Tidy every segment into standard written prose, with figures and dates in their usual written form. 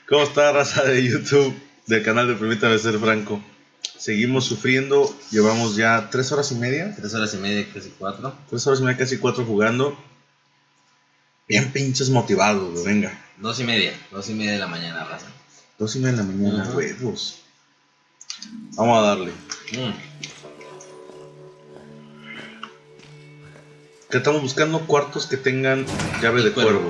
¿Cómo está, raza de YouTube del canal de Permítame Ser Franco? Seguimos sufriendo, llevamos ya 3 horas y media. 3 horas y media, casi 4. 3 horas y media, casi 4 jugando. Bien pinches motivados, güey, venga. 2 y media de la mañana, raza. 2 y media de la mañana, huevos. Vamos a darle. Que estamos buscando cuartos que tengan llave de cuervo.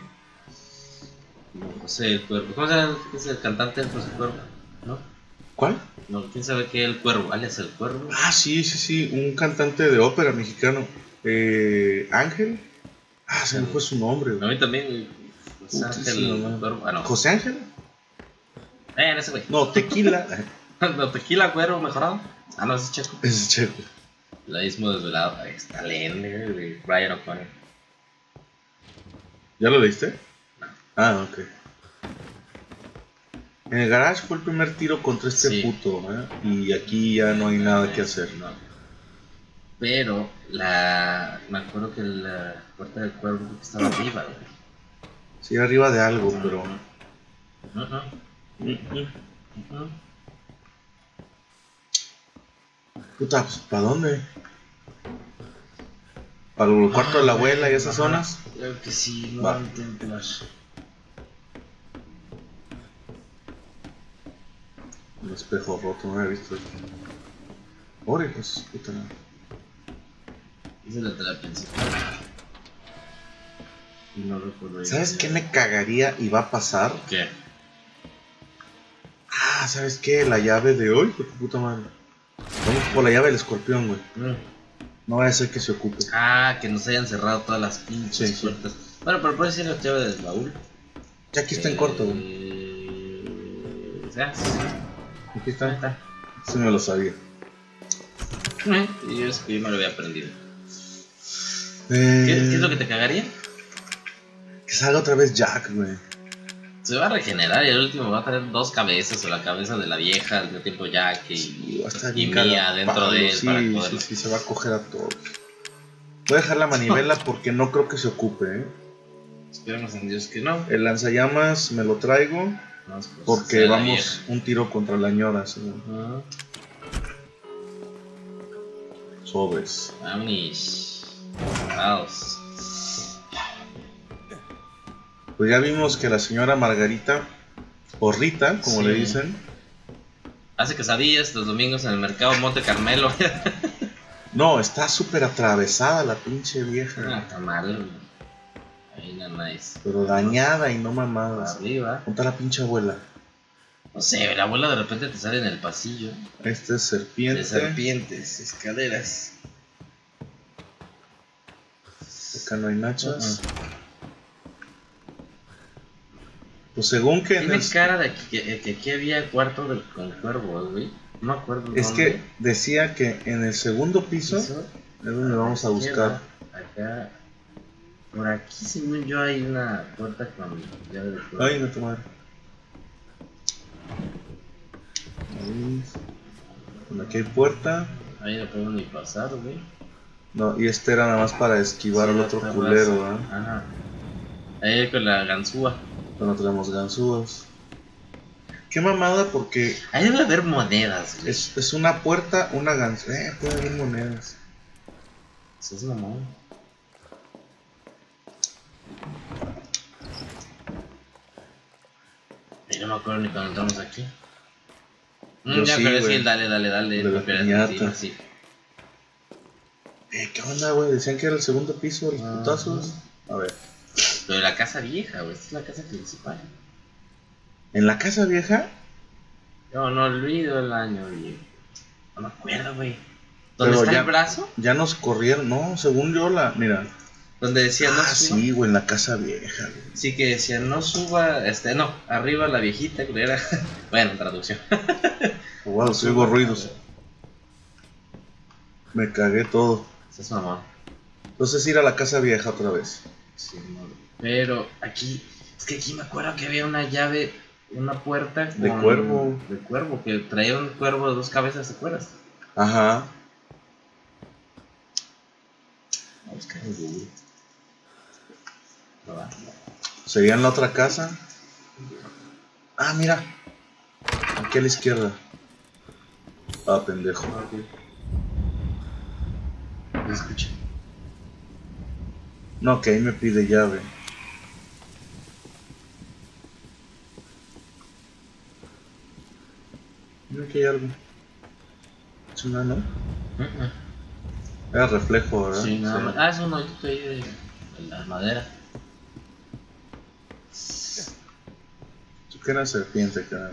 José el Cuervo. ¿Cómo se llama? ¿Es el cantante de José el Cuervo? ¿No? ¿Cuál? No, ¿quién sabe qué es el Cuervo? ¿Alias el Cuervo? Ah, sí, un cantante de ópera mexicano. Ángel. Ah, se me fue su nombre, A güey. mí también, José Ángel Cuervo. Ah, no. ¿José Ángel? Ese güey. No, Tequila. No, Tequila Cuervo mejorado. Ah, no, ese es Checo. Ese es Checo. La Ismo Desvelado. Ahí está leyendo, de Brian O'Connor. ¿Ya lo leíste? No. Ah, ok. En el garage fue el primer tiro contra este puto, ¿eh? Y aquí ya no hay nada que hacer. No. Pero me acuerdo que la puerta del cuervo estaba arriba, güey. Sí, arriba de algo, pero... Puta, pues, ¿para dónde? ¿Para el cuarto de la abuela y esas zonas? Creo que sí, no va. intentar. Un espejo roto, no había visto. Ore, pues, puta. Esa es la tela principal. Y no recuerdo. ¿Sabes qué me cagaría y va a pasar? ¿Qué? Ah, ¿sabes qué? La llave de hoy, por tu puta madre. Vamos por la llave del escorpión, güey. No vaya a ser que se ocupe. Ah, que nos hayan cerrado todas las pinches puertas. Bueno, pero puede ser la llave del baúl. Ya aquí está en corto, güey. ¿Sabes? Aquí está. Sí me lo sabía. Y yo me lo había aprendido. ¿Qué es lo que te cagaría? Que salga otra vez Jack, güey. Se va a regenerar y el último va a tener 2 cabezas, o la cabeza de la vieja, al mismo tiempo Jack y Mía dentro de él. Sí, para poderlo. sí, se va a coger a todos. Voy a dejar la manivela porque no creo que se ocupe, ¿eh? Esperemos en Dios que no. El lanzallamas me lo traigo porque vamos un tiro contra la ñora, ¿sí? Sobres. Vamos. Pues ya vimos que la señora Margarita, o Rita, como le dicen, hace quesadillas los domingos en el mercado Monte Carmelo. No, está súper atravesada la pinche vieja. Está mal. Ahí no nice. Pero dañada y no mamada. Arriba. ¿Dónde está la pinche abuela? No sé, la abuela de repente te sale en el pasillo. Este es serpiente. De serpientes, escaleras. Acá no hay nachas. Pues según que... Tiene cara de que aquí había cuarto con cuervos, güey. No me acuerdo. Es que decía que en el segundo piso es donde vamos a buscar. Acá. Por aquí, según yo, hay una puerta con llave de cuervo. Ay, no tu madre. Ahí. Aquí hay puerta. Ahí no puedo ni pasar, güey. No, y este era nada más para esquivar al otro culero, ¿eh? Ajá. Ahí con la ganzúa. Pero no tenemos ganzúas. Qué mamada, porque ahí debe haber monedas, güey. Es una puerta, una ganzúa. Puede haber monedas. Eso es mamón. Y no me acuerdo ni cuando entramos aquí. Ya, sí, pero güey. sí, dale. De la piñata. Sí. ¿Qué onda, güey? Decían que era el segundo piso de los putazos. A ver. Lo de la casa vieja, güey. Esta es la casa principal. ¿En la casa vieja? Yo no olvido el año, güey. No me acuerdo, güey. ¿Dónde está el brazo? Ya nos corrieron. No, según yo mira. Donde decía no suba. Sí, güey, en la casa vieja, güey. Sí, que decía no suba, no, arriba la viejita, que era. Bueno, traducción. Wow, si oigo ruidos. Me cagué todo. Es mamón. Entonces ir a la casa vieja otra vez. Sí, pero aquí, es que aquí me acuerdo que había una llave, una puerta de cuervo. De cuervo, que traía un cuervo de 2 cabezas, ¿te acuerdas? Ajá. Vamos a buscar en Google. ¿Sería en la otra casa? Ah, mira. Aquí a la izquierda. Ah, pendejo. ¿Me escucha? No, que ahí me pide llave. Mira que hay algo. ¿Es una, no? Era reflejo, ¿verdad? Sí, nada más. Ah, es un hoyito ahí de la madera. ¿Tú qué era serpiente, cabrón?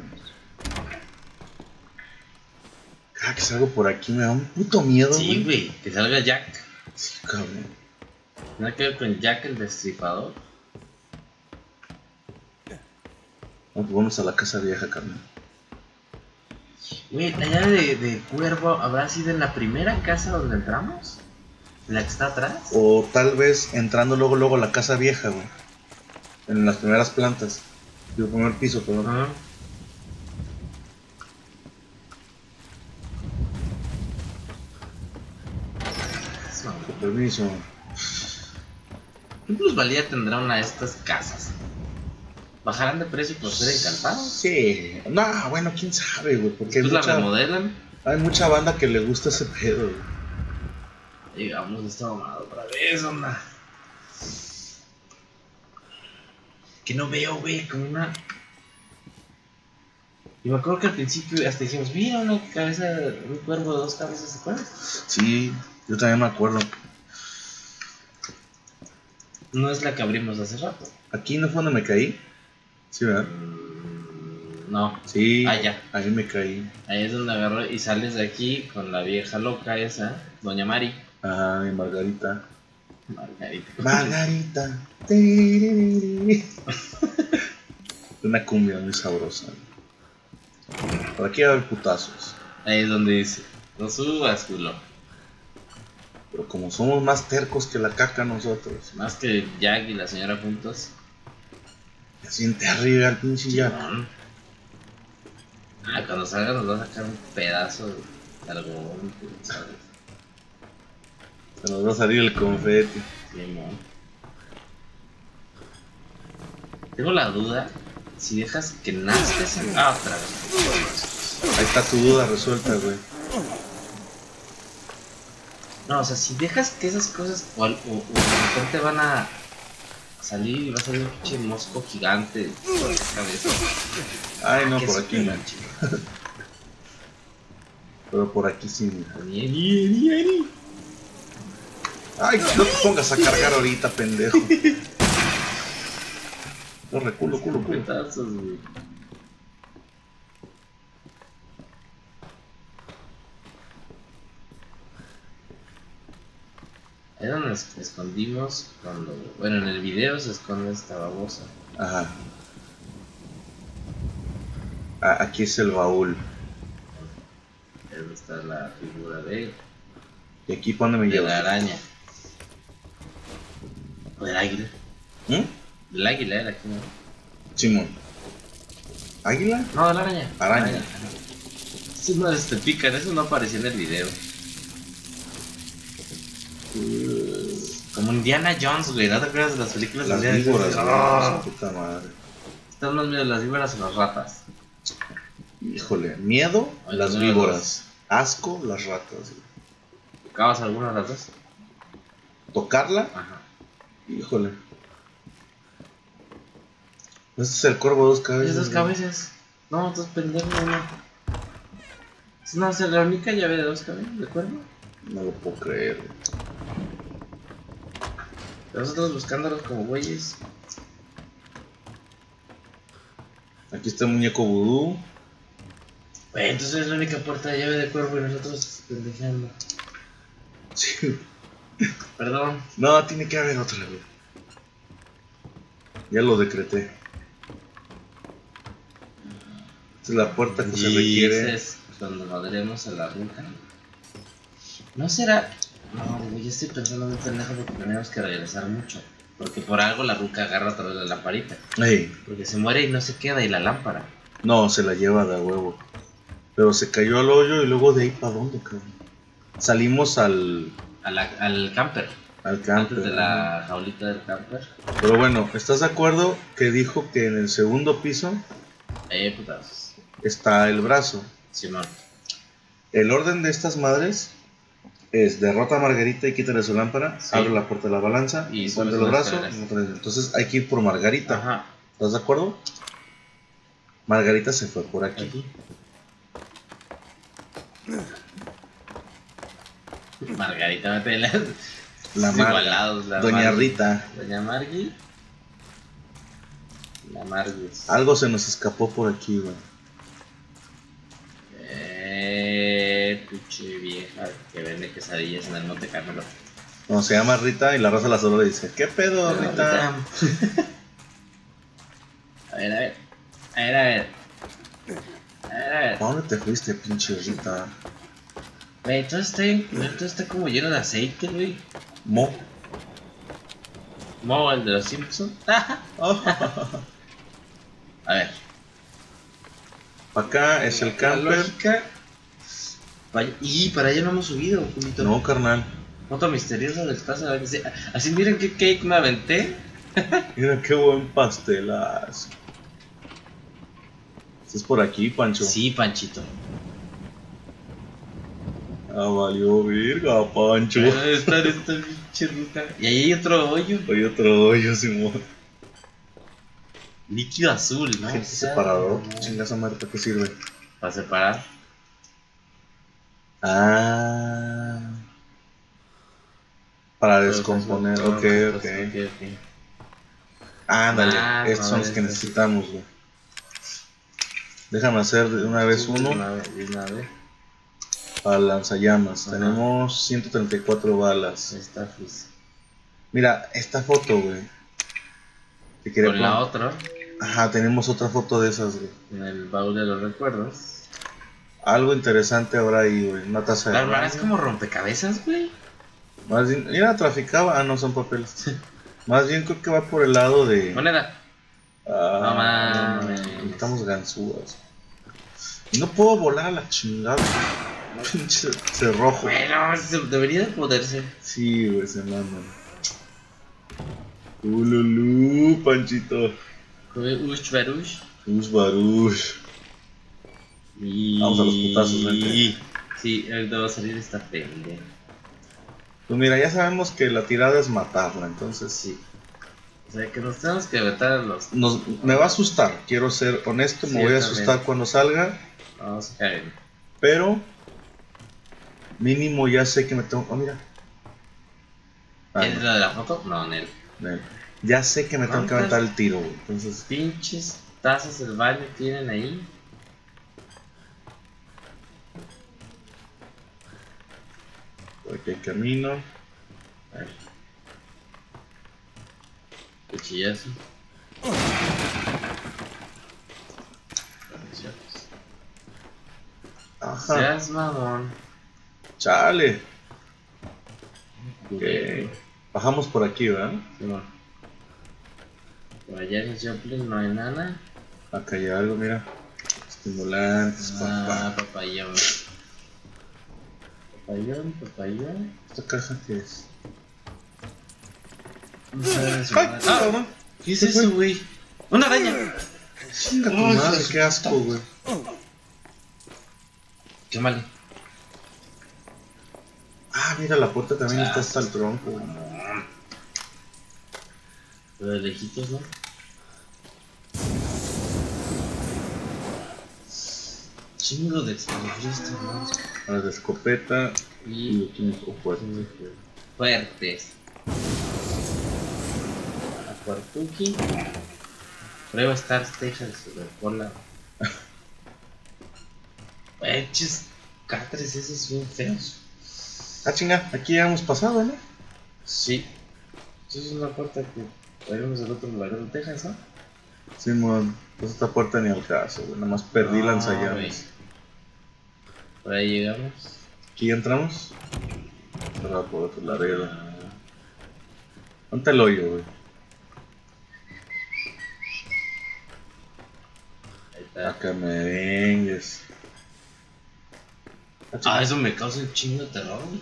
Que salgo por aquí, me da un puto miedo, Sí, güey, que salga Jack. Sí, cabrón. Nada que ver con Jack el Destripador. Pues vamos a la casa vieja, carnal. Güey, la llave de Cuervo habrá sido en la primera casa donde entramos. ¿La que está atrás? O tal vez entrando luego a la casa vieja, güey. En las primeras plantas. El primer piso, perdón. Ajá. Con permiso. ¿Qué plusvalía tendrá una de estas casas? ¿Bajarán de precio por ser encantados? Sí. No, bueno, quién sabe, güey. Porque ¿Pues la remodelan? hay mucha banda que le gusta ese pedo, güey. Llegamos a esta mamada otra vez, onda. Que no veo, güey, como una... Y me acuerdo que al principio hasta dijimos, mira, una cabeza, un cuervo de 2 cabezas, ¿se acuerdan? Sí, yo también me acuerdo. No es la que abrimos hace rato. ¿Aquí no fue donde me caí? Sí, ¿verdad? No. Sí, Ya. ahí me caí. Ahí es donde agarró y sales de aquí con la vieja loca esa, Doña Mari. Ay, Margarita. Margarita. Margarita. Una cumbia muy sabrosa. Por aquí va a haber putazos. Ahí es donde dice, no subas, culo. Pero como somos más tercos que la caca nosotros. Más que Jack y la señora juntos. Se siente arriba el pinche Jack. Cuando salga nos va a sacar un pedazo de algodón, ¿sabes? Se nos va a salir el confeti. Sí, mon. Tengo la duda si dejas que nazca esa... otra vez. Ahí está tu duda resuelta, güey. No, o sea, si dejas que esas cosas o de repente van a salir y va a salir un pinche mosco gigante por la cabeza. Ay, no, por aquí no. Pero por aquí sí. Ay, no te pongas a cargar ahorita, pendejo. Corre, culo. Petazos, güey. Ahí donde nos escondimos cuando... Bueno, en el video se esconde esta babosa. Ajá. Aquí es el baúl. Ahí donde está la figura de... Y aquí ¿para dónde me de llevas? la araña. O del águila. Del águila era aquí, ¿no? Simón. ¿Águila? No, de la araña. Araña. Esos no te pican, eso no apareció en el video. Como Indiana Jones, güey, ¿no te acuerdas de las películas Las de Indiana víboras, Jones? güey, puta madre. Están más miedo las víboras o las ratas. Híjole, miedo, Ay, las no, víboras. Asco, las ratas, güey. ¿Tocabas alguna de las dos? ¿Tocarla? Ajá. Híjole. Este es el cuervo de 2 cabezas. ¿Es 2 cabezas? No, estás pendejo, no. Es una la única llave de 2 cabezas, ¿de acuerdo? No lo puedo creer, güey. Nosotros buscándolos como güeyes. Aquí está el muñeco vudú. Güey, entonces es la única puerta de llave de cuervo y nosotros pendejeando. Sí. Perdón. No, tiene que haber otra, güey. Ya lo decreté. Esta es la puerta que se requiere. Cuando madremos a la ruca. No será. No, güey, yo estoy pensando muy pendejo porque tenemos que regresar mucho. Porque por algo la ruca agarra otra vez la lamparita. Ey. Porque se muere y no se queda y la lámpara. No, se la lleva de a huevo. Pero se cayó al hoyo y luego de ahí para dónde, cabrón. Salimos al camper. Al camper. Antes de la jaulita del camper. Pero bueno, ¿estás de acuerdo que dijo que en el segundo piso Putazos. está el brazo. Simón. El orden de estas madres es derrota a Margarita y quítale su lámpara, Sí. abre la puerta de la balanza, Y encuentra subes el unas brazo. escaleras. Entonces hay que ir por Margarita. Ajá. ¿Estás de acuerdo? Margarita se fue por aquí. Aquí. Margarita, mete las. La Igualados, la Doña Margui. Rita. Doña Margui. La Margui. Algo se nos escapó por aquí, güey. Pinche vieja que vende quesadillas en el Monte Carmelo. No, se llama Rita y la raza la solo le dice, ¿qué pedo, Rita? A ver, a ver. A ver, a ver. A ver, a ver. ¿A dónde te fuiste, pinche Rita? Güey, todo está como lleno de aceite, güey. Mo. Mo, el de los Simpsons. A ver. Acá es el La camper. lógica. Y para allá no hemos subido, Julito. No, carnal. Nota misteriosa del espacio. Así miren qué cake me aventé. Mira qué buen pastelazo. ¿Estás por aquí, Pancho? Sí, Panchito. Ah, valió virga, Pancho. Esta pinche ruta. Y ahí hay otro hoyo. Hay otro hoyo, Simón. Líquido azul, ¿no? Gente separador. Chingas a madre, ¿para qué sirve? Para separar. Ah. Para descomponer. Ok. Ándale, estos son los que necesitamos, güey. Déjame hacer de una vez uno. De una vez. Para lanzallamas. Ajá. Tenemos 134 balas. Está feliz. Mira, esta foto, güey. Te quería Con la poner. otra, Ajá, tenemos otra foto de esas, güey. en el baúl de los recuerdos. Algo interesante habrá ahí, güey. Una taza de La verdad baño. es como rompecabezas, güey. Más bien, mira, traficaba. Ah, no, son papeles. Más bien creo que va por el lado de. Moneda. Ah, No mames. estamos ganzúas. Y no puedo volar a la chingada. Pinche cerrojo. Bueno, debería de poderse. Sí, güey, se mandan. Ululú, Panchito. Ush, barush. Us barush. Y... Vamos a los putazos, vente. Sí, ahorita va a salir esta pendeja. Pues mira, ya sabemos que la tirada es matarla, entonces Sí. O sea, que nos tenemos que meter a los... me va a asustar, quiero ser honesto, Sí, me voy a yo asustar también. cuando salga, Vamos a caer. pero mínimo ya sé que me tengo... Oh, mira. Ah, ¿Es no, la de la foto? No, Nel. no. Ya sé que me tengo que ¿Cuántas? aventar el tiro, güey, entonces... Pinches tazas del baño tienen ahí. Por aquí hay camino. A ver. Cuchillazo. Ajá, Seas mamón. chale. Ok. Culero. Bajamos por aquí, ¿verdad? Simón. Por allá en Joplin no hay nada. Acá hay algo, mira. Estimulantes, papá. Papayón. Papayón. ¿Esta caja qué es? No sabes, ¡Ay, madre. cabrón! ¿Qué es ¿Qué fue? eso, güey? ¡Una araña! Chinga tu Ay, madre, hijo de qué asco, güey. Qué mal. Ah, mira, la puerta también está Ah, hasta el tronco, güey. Pero de lejitos, ¿no? Chingo de explosivos, ¿no? Ahora de escopeta y Y lo tienes fuerte. fuertes. Acuartuki. Prueba Star Station Super Cola. Eches catres esos bien feos. Ah, chinga, aquí ya hemos pasado, ¿no? Sí. Eso es una puerta que veremos del otro lugar de Texas, ¿no? Simón, pues esta puerta ni al caso, güey. Nada más perdí No, lanzallamas. güey. Por ahí llegamos. Aquí entramos. Cerrado por otro laredo. ¿Dónde el hoyo, güey? Ahí está. Acá me vengues. Ah, chinga. Eso me causa un chingo de terror, güey.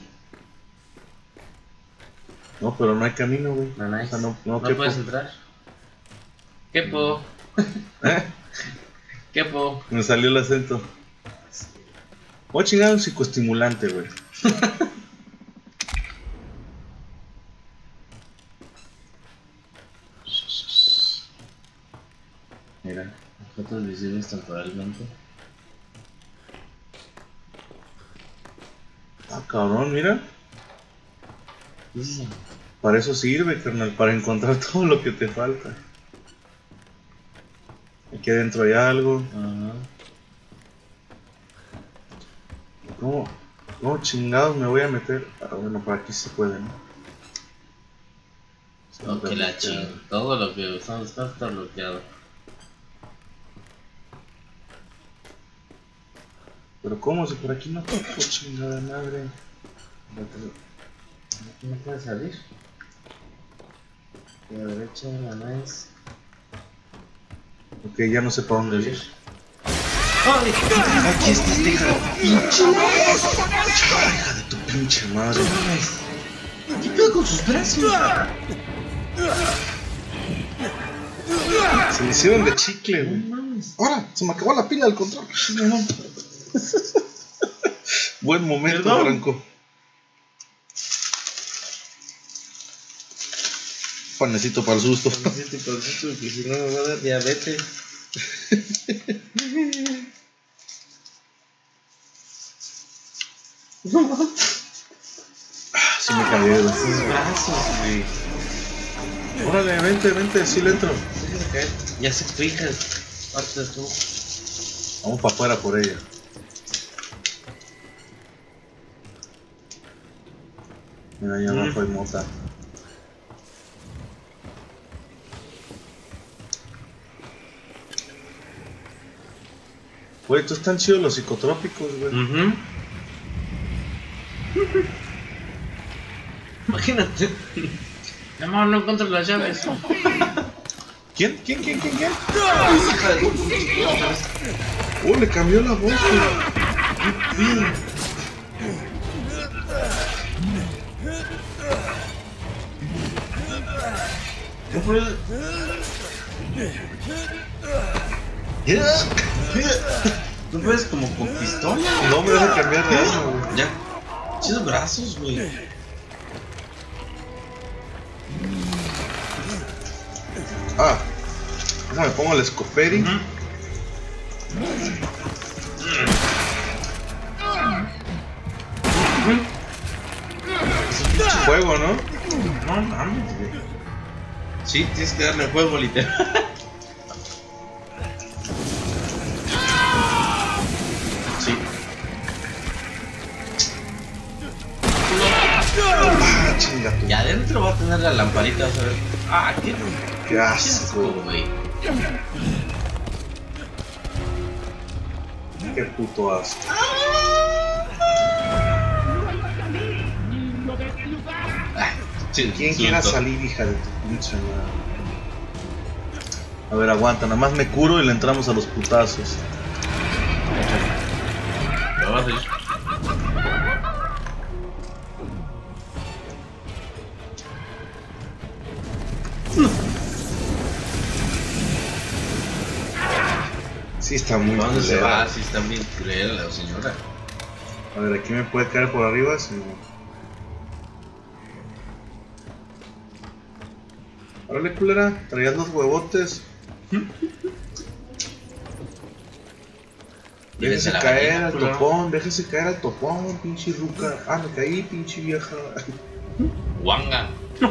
No, pero no hay camino, güey. No, nice. O sea, no No quepo. puedes entrar. ¿Qué puedo? ¿Eh? ¿Qué po? Me salió el acento. Voy a chingar un psicoestimulante, güey. Mira, objetos visibles temporalmente. Ah, cabrón, mira. Sí. Para eso sirve, carnal, para encontrar todo lo que te falta. Aquí adentro hay algo. Ajá. ¿Cómo chingados me voy a meter? Ah, bueno, por aquí se puede, ¿no? Ok, la ching. Todo lo que usamos está bloqueado. Pero ¿cómo? Si por aquí no toco, chingada madre. Aquí no puede salir. A la derecha, la nuez. Ok, ya no sé para dónde ir. ¡Ay! Aquí está esta hija de pinche. Hija de tu pinche madre. ¿Qué pedo con sus brazos? Se me hicieron de chicle, güey. No mames. Ahora, se me acabó la pila del control. Buen momento, Perdón. Franco. Panecito para el susto. Necesito que si no me va a dar diabetes. Sí me caí, güey. Sus brazos, güey. Órale, vente, sí le entro. Déjame caer. Ya se explica. Parte tú. Vamos para afuera por ella. Mira, ahí abajo hay mota. Güey, estos están chidos los psicotrópicos, güey. Imagínate. No, no encuentro las llaves. ¿Quién? Hija de tu. Le cambió la voz, güey. ¿Qué fue? ¿No puedes como con pistola? No me deja cambiar de arma, güey. Ya. Chidos brazos, güey. Ah, déjame pongo el escoperi. Fuego, ¿no? No mames, güey. Sí, tienes que darle fuego, literal. Sí. Ah, chinga tu. Y adentro va a tener la lamparita, vas a ver. Ah, Qué asco, güey. Qué puto asco. Sí, ¿Quién quiera salir, hija de tu pinche madre? A ver, aguanta, nada más me curo y le entramos a los putazos. Lo vas a ir. Sí, está muy ¿Dónde se culera. va? Si está bien culera la señora. A ver, aquí me puede caer por arriba. Sí. Órale, culera, traías los huevotes. Déjese la caer gallina, al culero. topón, déjese caer al topón, pinche ruca. Ah, me caí, pinche vieja. Wanga.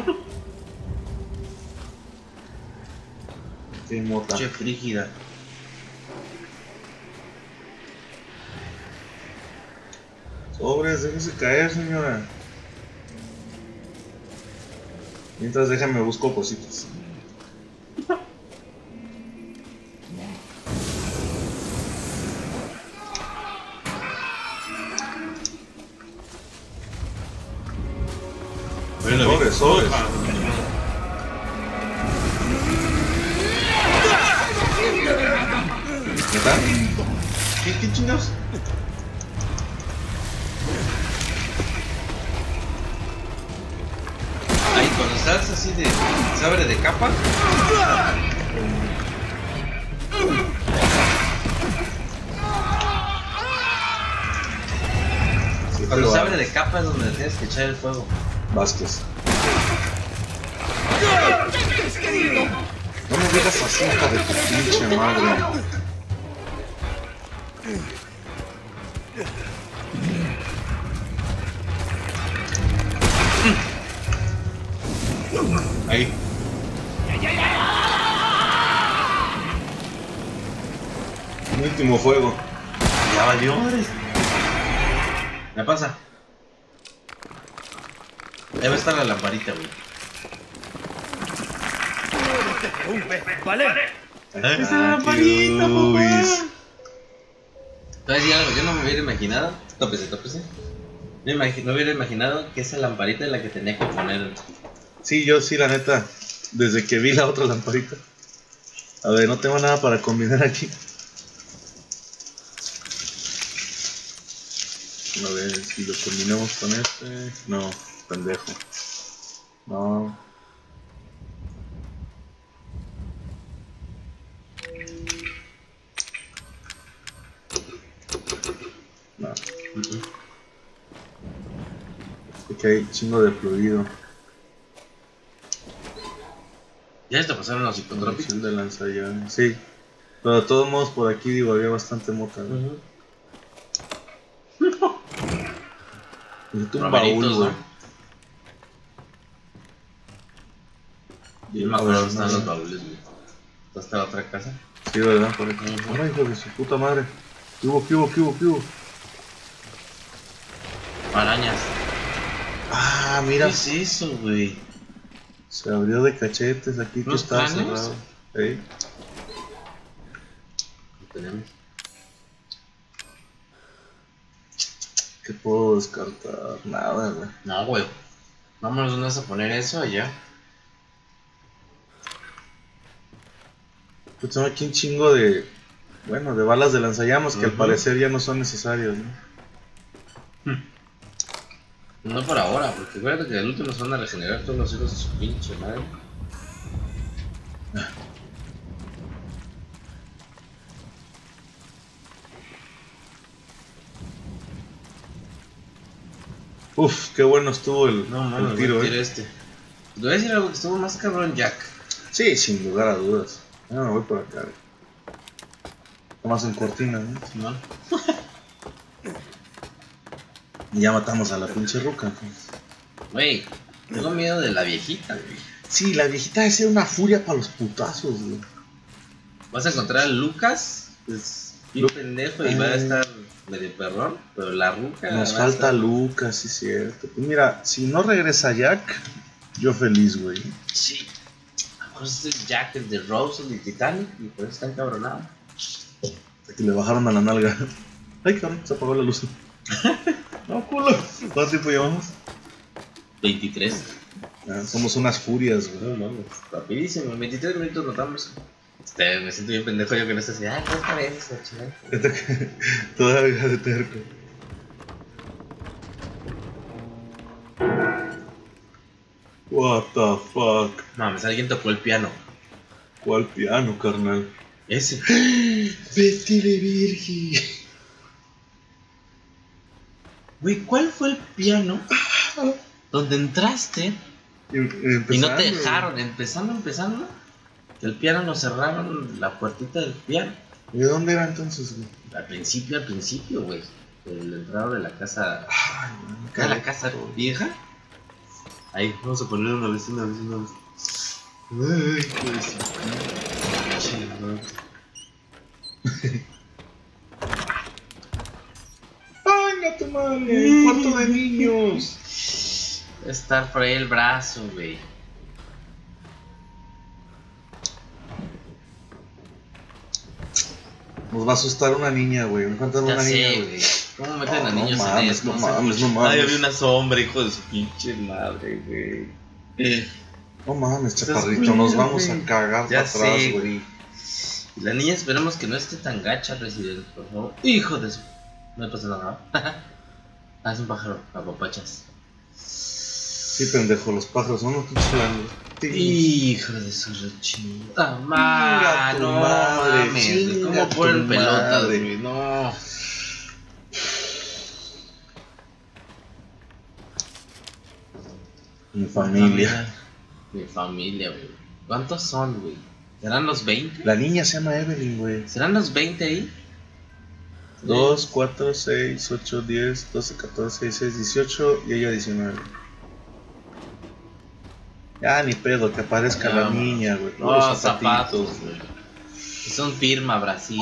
Qué mota. Che frígida. Sobres, déjese caer, señora. Mientras déjame busco cositas. Sobres, sobres. ¿Neta? ¿Qué chingados? Ahí cuando estás así de. Se abre de capa. Cuando se abre de capa es donde tienes que echar el fuego. Vázquez. No me digas así, hija de tu pinche madre. Ahí. Un último fuego. Ya valió, madre. Me pasa. Debe estar la lamparita, güey. Vale. Ahí está la lamparita, papá. ¿Sabes algo? Yo no me hubiera imaginado. Tópese. No me hubiera imaginado que esa lamparita es la que tenía que poner. Sí, yo sí, la neta. Desde que vi la otra lamparita. A ver, no tengo nada para combinar aquí. A ver si lo combinamos con este. No, pendejo. No. No. Ok, chingo de fluido. Ya te pasaron los psicotrópicos. De lanzallamas. Sí. Pero de todos modos por aquí digo había bastante mota, ¿no? Necesito un baúl, güey. Yo me acuerdo dónde están los baúles, güey. ¿Hasta la otra casa? Sí, ¿verdad? Por aquí. Ahora, hijo de su puta madre. ¿Qué hubo? Arañas. Ah, mira. ¿Qué es eso, güey? Se abrió de cachetes aquí que ¿Los está cráneos? cerrado. ¿Eh? Lo tenemos. ¿Qué puedo descartar? Nada, güey. No, güey. Vámonos, ¿dónde vas a poner eso allá? Pues tengo aquí un chingo de. Bueno, de balas de lanzallamas que al parecer ya no son necesarias, ¿no? No por ahora, porque acuérdate que al último se van a regenerar todos los hijos de su pinche madre. Uf, qué bueno estuvo el tiro, tiro este. Te voy a decir algo que estuvo más cabrón, Jack. Sí, sin lugar a dudas. No, me voy por acá, güey. Nomás en cortina, ¿no? ¿No? Y ya matamos a la pinche ruca. Güey, tengo miedo de la viejita, güey. Sí, la viejita debe ser una furia para los putazos, güey. Vas a encontrar a Lucas, es bien pendejo y va a estar medio perrón, pero la ruca. Nos falta Lucas, sí, cierto. Pues mira, si no regresa Jack, yo feliz, güey. Sí. Pues es el Jack, el de Rose, el de Titanic, y por eso está encabronado. Que le bajaron a la nalga. Ay, cabrón, se apagó la luz. No, culo. ¿Cuánto tiempo llevamos? 23. Somos unas furias, güey. No mames, rapidísimo, en 23 minutos notamos. Me siento bien pendejo yo que no estoy así, ay, ¿cuántas veces, chaval? Todavía de terco. What the fuck. Mames, alguien tocó el piano. ¿Cuál piano, carnal? Ese. Betty la Virgen. Güey, ¿cuál fue el piano donde entraste y no te dejaron? Empezando, que el piano nos cerraron la puertita del piano. ¿Y de dónde era entonces, güey? Al principio, güey. El entrado de la casa. Ay, ¿De la casa vieja? Ahí, vamos a poner una vez. Ay, pues. Ay, no tu madre, el cuarto de niños. Estar por ahí el brazo, güey. Nos va a asustar una niña, güey. Me falta una niña, güey. ¿Cómo meten a niños no en mames, esto? no mames. Ay, había una sombra, hijo de su pinche madre, güey. No mames, chaparrito, nos vamos a cagar para atrás, güey. Y la niña esperemos que no esté tan gacha, Resident, por favor. Hijo de su... No le pasa nada. Es un pájaro, papachas. Sí, pendejo, los pájaros son los pinches grandes. Hijo de su rechita. Mira tu madre, mames, ¿cómo ponen pelotas, güey? No. Mi familia. Mi familia, güey. ¿Cuántos son, güey? ¿Serán los 20? La niña se llama Evelyn, güey. ¿Serán los 20 ahí? 2, 4, 6, 8, 10, 12, 14, 16, 18 y ella 19. Ya ni pedo, que aparezca Ya, la güey. niña, güey. No, Los zapatos, güey. Son firma, Brasil.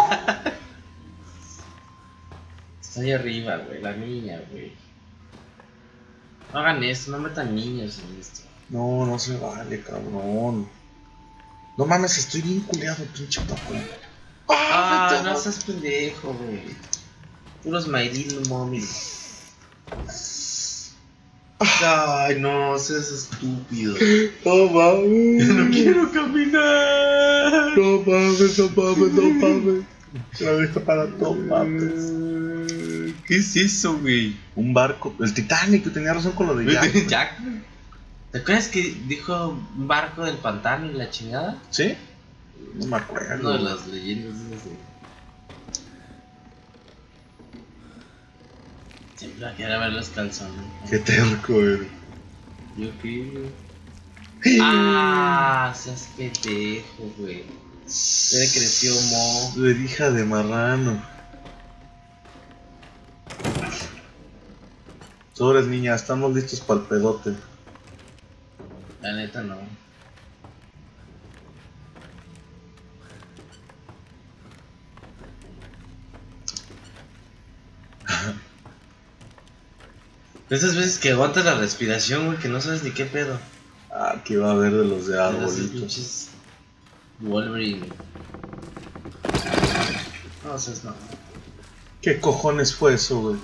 Está ahí arriba, güey, la niña, güey. No hagan esto, no metan niños en esto. No, no se vale, cabrón. No mames, estoy bien culeado, pinche Paco. Ah, no seas pendejo, güey. Puros My Little Mommy. Ay, no seas estúpido. No mames. No quiero caminar. No mames, no mames, no mames. La vista para no mames. ¿Qué es eso, güey? Un barco. El Titanic, tenía razón con lo de Jack. Jack. ¿Te acuerdas que dijo un barco del pantano y la chingada? ¿Sí? No me acuerdo. Una de las leyendas esas de... Siempre la quiero ver los calzones. Qué terco, güey. Yo qué. Ah, seas pendejo, güey. Se le creció mo. De hija de marrano. Sobres, niña, estamos listos para el pedote. La neta no. Esas veces que aguantas la respiración, güey, que no sabes ni qué pedo. Ah, que va a haber de los de Esos arbolitos. pinches Wolverine. No seas no. ¿Qué cojones fue eso, güey?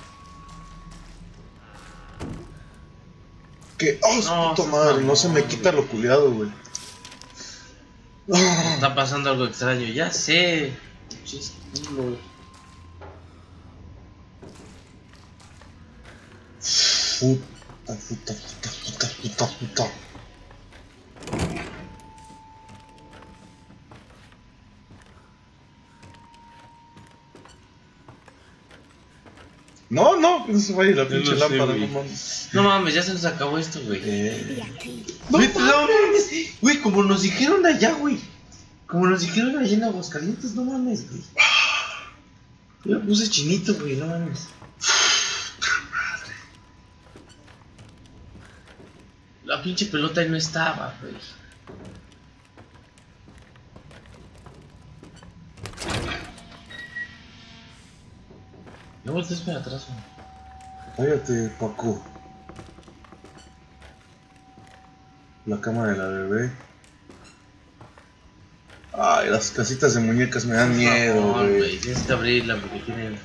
¿Qué? ¡Oh, su No, puta seas madre! No mamón, se me quita lo culiado, güey. Ah, Está pasando algo extraño, ya sé. Pinches culo. puta. No, no, que no se vaya la pinche lo sé, lámpara, güey. no mames. No mames, ya se nos acabó esto, güey. No Güey, no mames. Güey, como nos dijeron allá, güey. Como nos dijeron allá en Aguascalientes, no mames, güey. Yo me puse chinito, güey, no mames. La pinche pelota ahí no estaba, güey. No voltees para atrás, güey. Cállate, Paco. La cama de la bebé. Ay, las casitas de muñecas me dan miedo, No, güey. güey, tienes que abrirla porque tiene...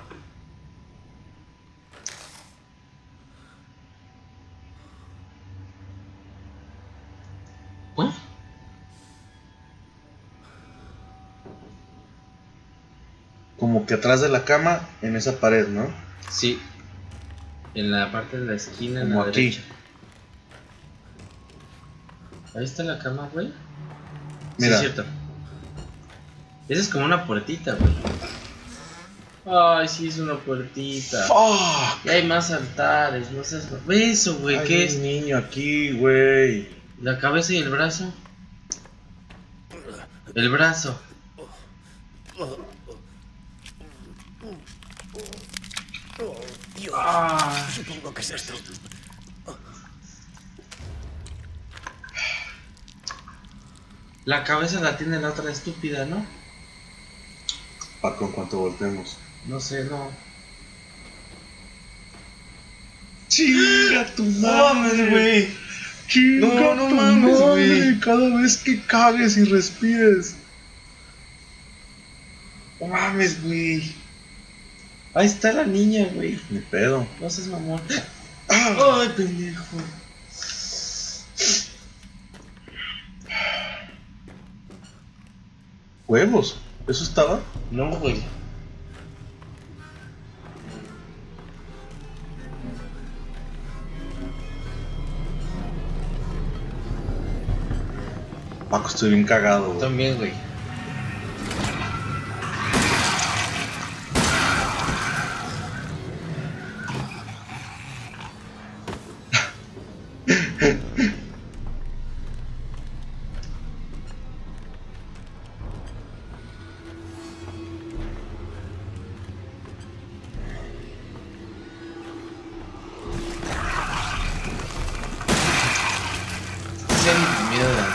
¿What? Como que atrás de la cama, en esa pared, ¿no? Sí. En la parte de la esquina, en Como la aquí. derecha. Ahí está la cama, güey. Mira. Sí, es cierto. Esa es como una puertita, güey. Ay, sí, es una puertita. ¡Fuck! Y hay más altares, no sé. Ve eso, güey, Hay ¿qué un es? niño aquí, güey. La cabeza y el brazo. El brazo. Dios, Ah. supongo que es esto. La cabeza la tiene la otra estúpida, ¿no? Paco, en cuanto voltemos. No sé, no. ¡Chinga tu mames, güey. ¡Chinga No tu mames, madre! güey. Cada vez que cagues y respires. No mames, güey. Ahí está la niña, güey. Ni pedo. No seas mamón. Ah. Ay, pendejo. ¿Huevos? ¿Eso estaba? No, güey. Paco, estoy bien cagado, güey. También, güey. tiene miedo.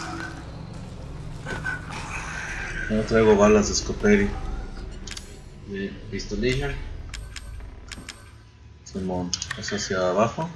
No traigo balas de Scoperi. De pistolilla. Simón, es hacia abajo.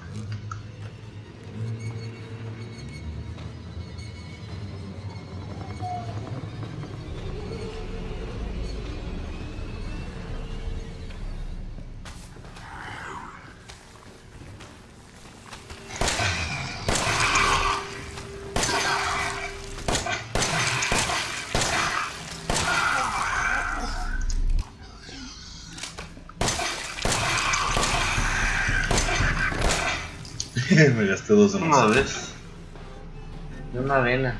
Me gasté 2 de más. Una vez. De una vena.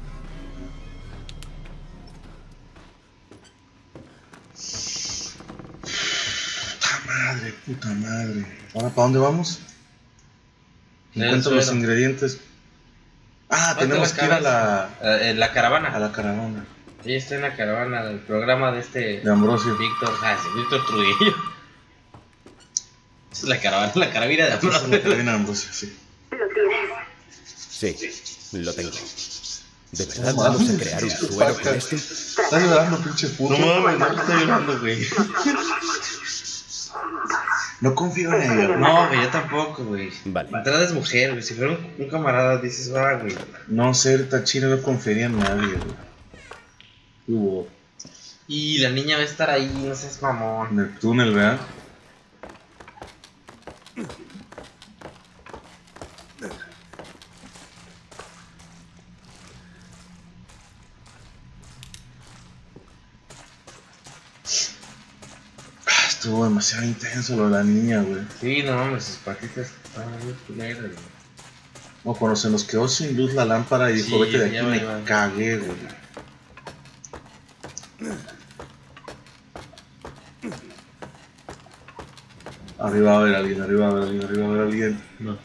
Puta madre. ¿Ahora para dónde vamos? El Encuentro los suelo. ingredientes. Ah, ¿Dónde tenemos la que ir a cabeza? La caravana. la caravana Sí, está en la caravana del programa de este de Ambrosio. Víctor. Ah, sí, Víctor Trujillo. Es la caravana de Esta es la Ambrosio. caravana de Ambrosio, sí. Sí, lo tengo. ¿De verdad No vamos a mames, crear un qué suero paja. con esto? Estás llorando, pinche puto. No mames, no estoy llorando, güey. No confío en ella, güey. No, güey, yo tampoco, güey. Vale. Entrada es mujer, güey. Si fuera un camarada, dices, va, güey. No, ser tachino no confiaría en nadie, güey. ¿Qué hubo? Y la niña va a estar ahí, no seas mamón. En el túnel, ¿verdad? Estuvo demasiado intenso lo de la niña, güey. Sí, no mames, sus patitas están muy culeras, güey. No, cuando se nos quedó sin luz la lámpara y dijo, Sí, vete de ya aquí, va, me ya va. cagué, güey. Arriba va a haber alguien, arriba va a haber alguien, arriba va a haber alguien. No.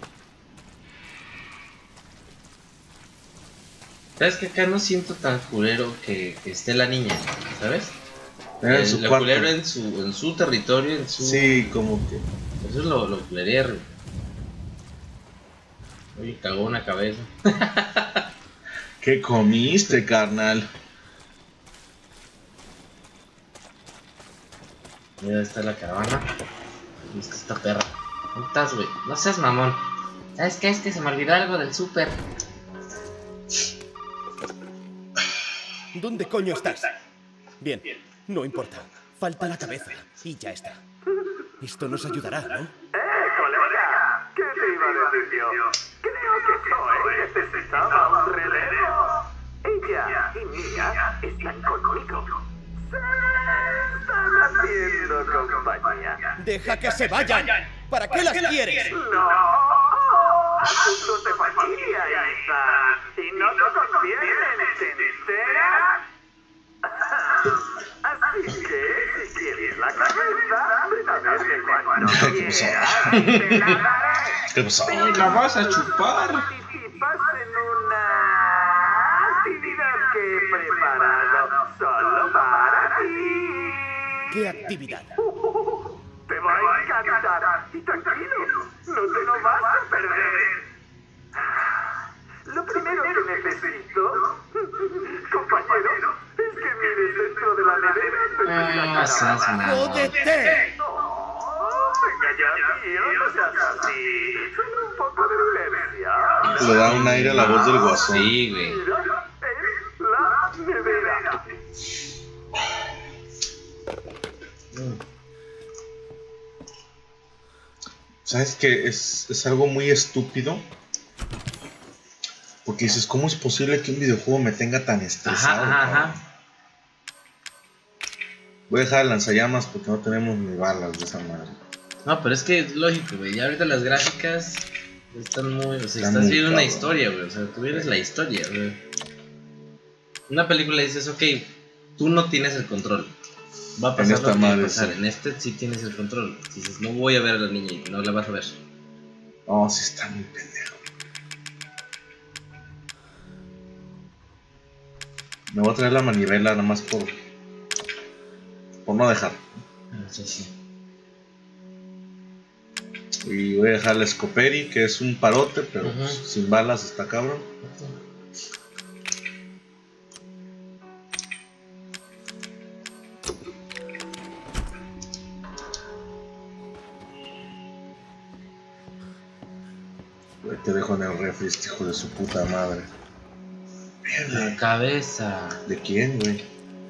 ¿Sabes que acá no siento tan culero que esté la niña, ¿sabes? Era en su Lo cuarto. culero en su territorio, en su... Sí, como que. Eso es lo culerero, güey. Oye, cagó una cabeza. ¿Qué comiste, carnal? Mira, está la caravana. Y está esta perra. ¿Dónde estás, güey? No seas mamón. ¿Sabes qué? Es que se me olvidó algo del súper. ¿Dónde coño estás? Bien, no importa. Falta la cabeza y ya está. Esto nos ayudará, ¿no? Colega, ¿qué te iba a decir yo? Creo que Zoe necesitaba un relevo. Ella y Mia están conmigo. Se están haciendo compañía. ¡Deja que se vayan! ¿Para qué las quieres? No, asuntos de familia, Isa. Y no te convienen, ¿te Así que, si quieres la cabeza, ven a verme cuando quieras. Te la daré. ¿Qué pasó? ¡La vas a chupar! Participas en una actividad que he preparado solo para ti. ¿Qué actividad? Te va a encantar. Y tranquilo, no te lo vas a perder. Lo primero que necesito, compañero, es que mires dentro de la nevera. No seas mamón. ¡Jódete! No, venga ya, tío, no seas así. Solo un poco de violencia. Le da un aire a la voz del guasón. Sí, güey. Mira, en la nevera. ¿Sabes qué? Es algo muy estúpido. Porque dices, ¿cómo es posible que un videojuego me tenga tan estresado? Ajá, ajá, cabrón? ajá. Voy a dejar el lanzallamas porque no tenemos ni balas de esa madre. No, pero es que es lógico, güey. Ya ahorita las gráficas están muy... O sea, Están estás muy viendo una cabrón. historia, güey. O sea, tú eres la historia, güey. Una película dices, ok, tú no tienes el control. Va a pasar esta lo que va a madre, pasar. sí. En este sí tienes el control. Dices, no voy a ver a la niña y no la vas a ver. Oh, sí está muy pendejo. Me voy a traer la manivela nada más por no dejar. Sí, sí. Y voy a dejar la Scoperi, que es un parote, pero Ujú. pues, sin balas está cabrón. Te dejo en el refri, este hijo de su puta madre. La cabeza. ¿De quién, güey?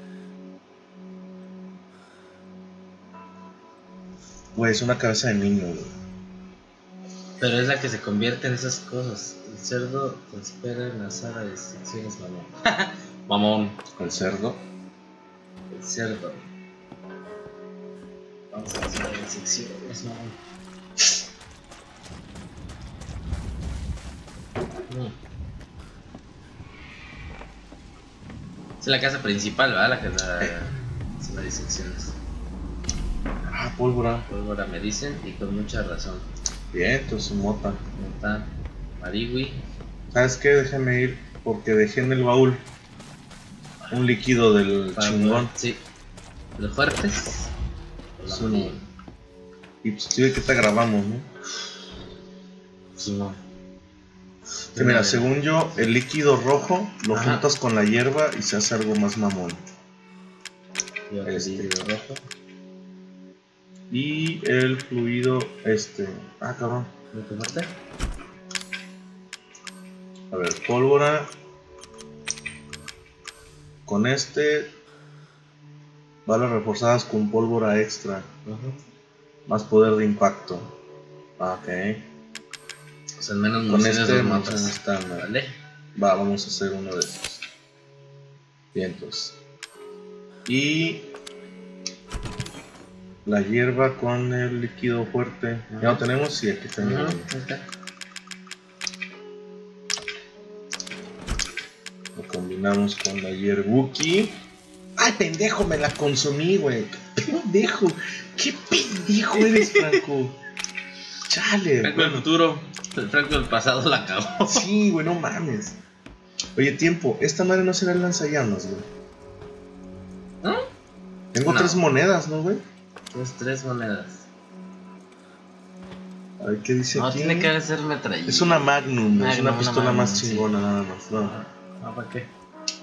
Güey, es una cabeza de niño, güey. Pero es la que se convierte en esas cosas. El cerdo te espera en la sala de secciones, mamón. Mamón. El cerdo. El cerdo. Vamos a la sala de secciones, mamón. Es la casa principal, ¿verdad? La que es la de secciones. Ah, pólvora. Pólvora me dicen y con mucha razón. Bien, entonces mota. Nota, Mariwi. ¿Sabes qué? Déjame ir porque dejé en el baúl un líquido del chingón. Sí. Los fuertes. Es uno. Y pues sí, que te grabamos, ¿no? Sí, no. Que mira, según yo, el líquido rojo lo Ajá. juntas con la hierba y se hace algo más mamón. Yo Este. rojo. Y el fluido, Ah, cabrón. ¿Muy fuerte? A ver, pólvora. Con balas reforzadas con pólvora extra. Ajá. Más poder de impacto. Ah, ok. O sea, menos Con municiones los munición matas. estándar. Vale. Va, vamos a hacer uno de esos. Bien, entonces. Y la hierba con el líquido fuerte. ¿Ya lo tenemos? Sí, aquí está. Ajá, Lo ahí está. combinamos con la hierbuki. ¡Ay, pendejo! Me la consumí, güey. ¡Pendejo! ¡Qué pendejo eres, Franco! ¡Chale! Franco del futuro. El Franco del pasado la cagó. Sí, güey, no mames. Oye, tiempo. Esta madre no será el lanzallamas, güey. ¿Ah? Tengo No. 3 monedas, ¿no, güey? Tienes 3 monedas. A ver qué dice No, aquí. tiene que ser metralleta. Es una Magnum, es Magnum, una una pistola Magnum, más sí. chingona, nada más. No. No, ¿para qué?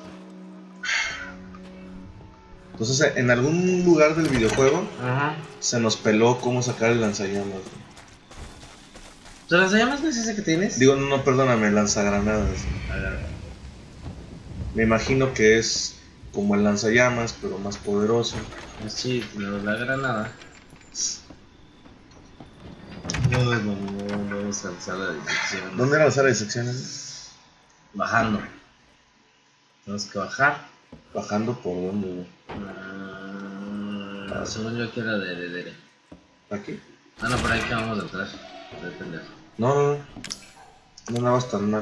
Entonces, en algún lugar del videojuego Ajá. se nos peló cómo sacar el lanzallamas, güey. ¿Pero las llamas no es ese que tienes? Digo, no, perdóname, lanzagranadas. A ver. Me imagino que es como el lanzallamas, pero más poderoso. Sí, tenemos la granada. Ay, no, vamos a lanzar la dirección. ¿Dónde era la sala de secciones? Bajando. Tenemos que bajar. Bajando por dónde, güey. Según yo que era de. ¿Aquí? Ah, no, por ahí que vamos a entrar. Depende. No. No nada más tan mal.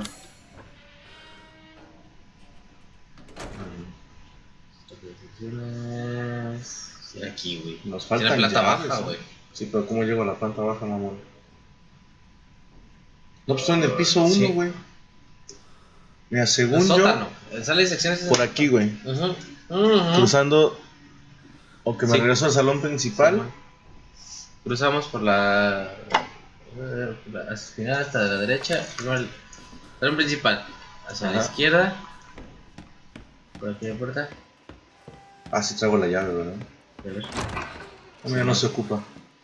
Sí, aquí, güey. Nos Tiene faltan planta llaves, baja, ¿eh? güey. Sí, pero ¿cómo llego a la planta baja, mamón? No, pues estoy en el piso 1, Sí. güey. Mira, El según yo, sótano. El sala de secciones es por aquí, güey. Cruzando, o que me Sí. regreso al salón principal. Cruzamos por la final hasta de la derecha. Primero el salón principal. Hacia la Ajá. izquierda. Por aquí la puerta. Ah, sí traigo la llave, ¿verdad? A ver. Mira, no se ocupa.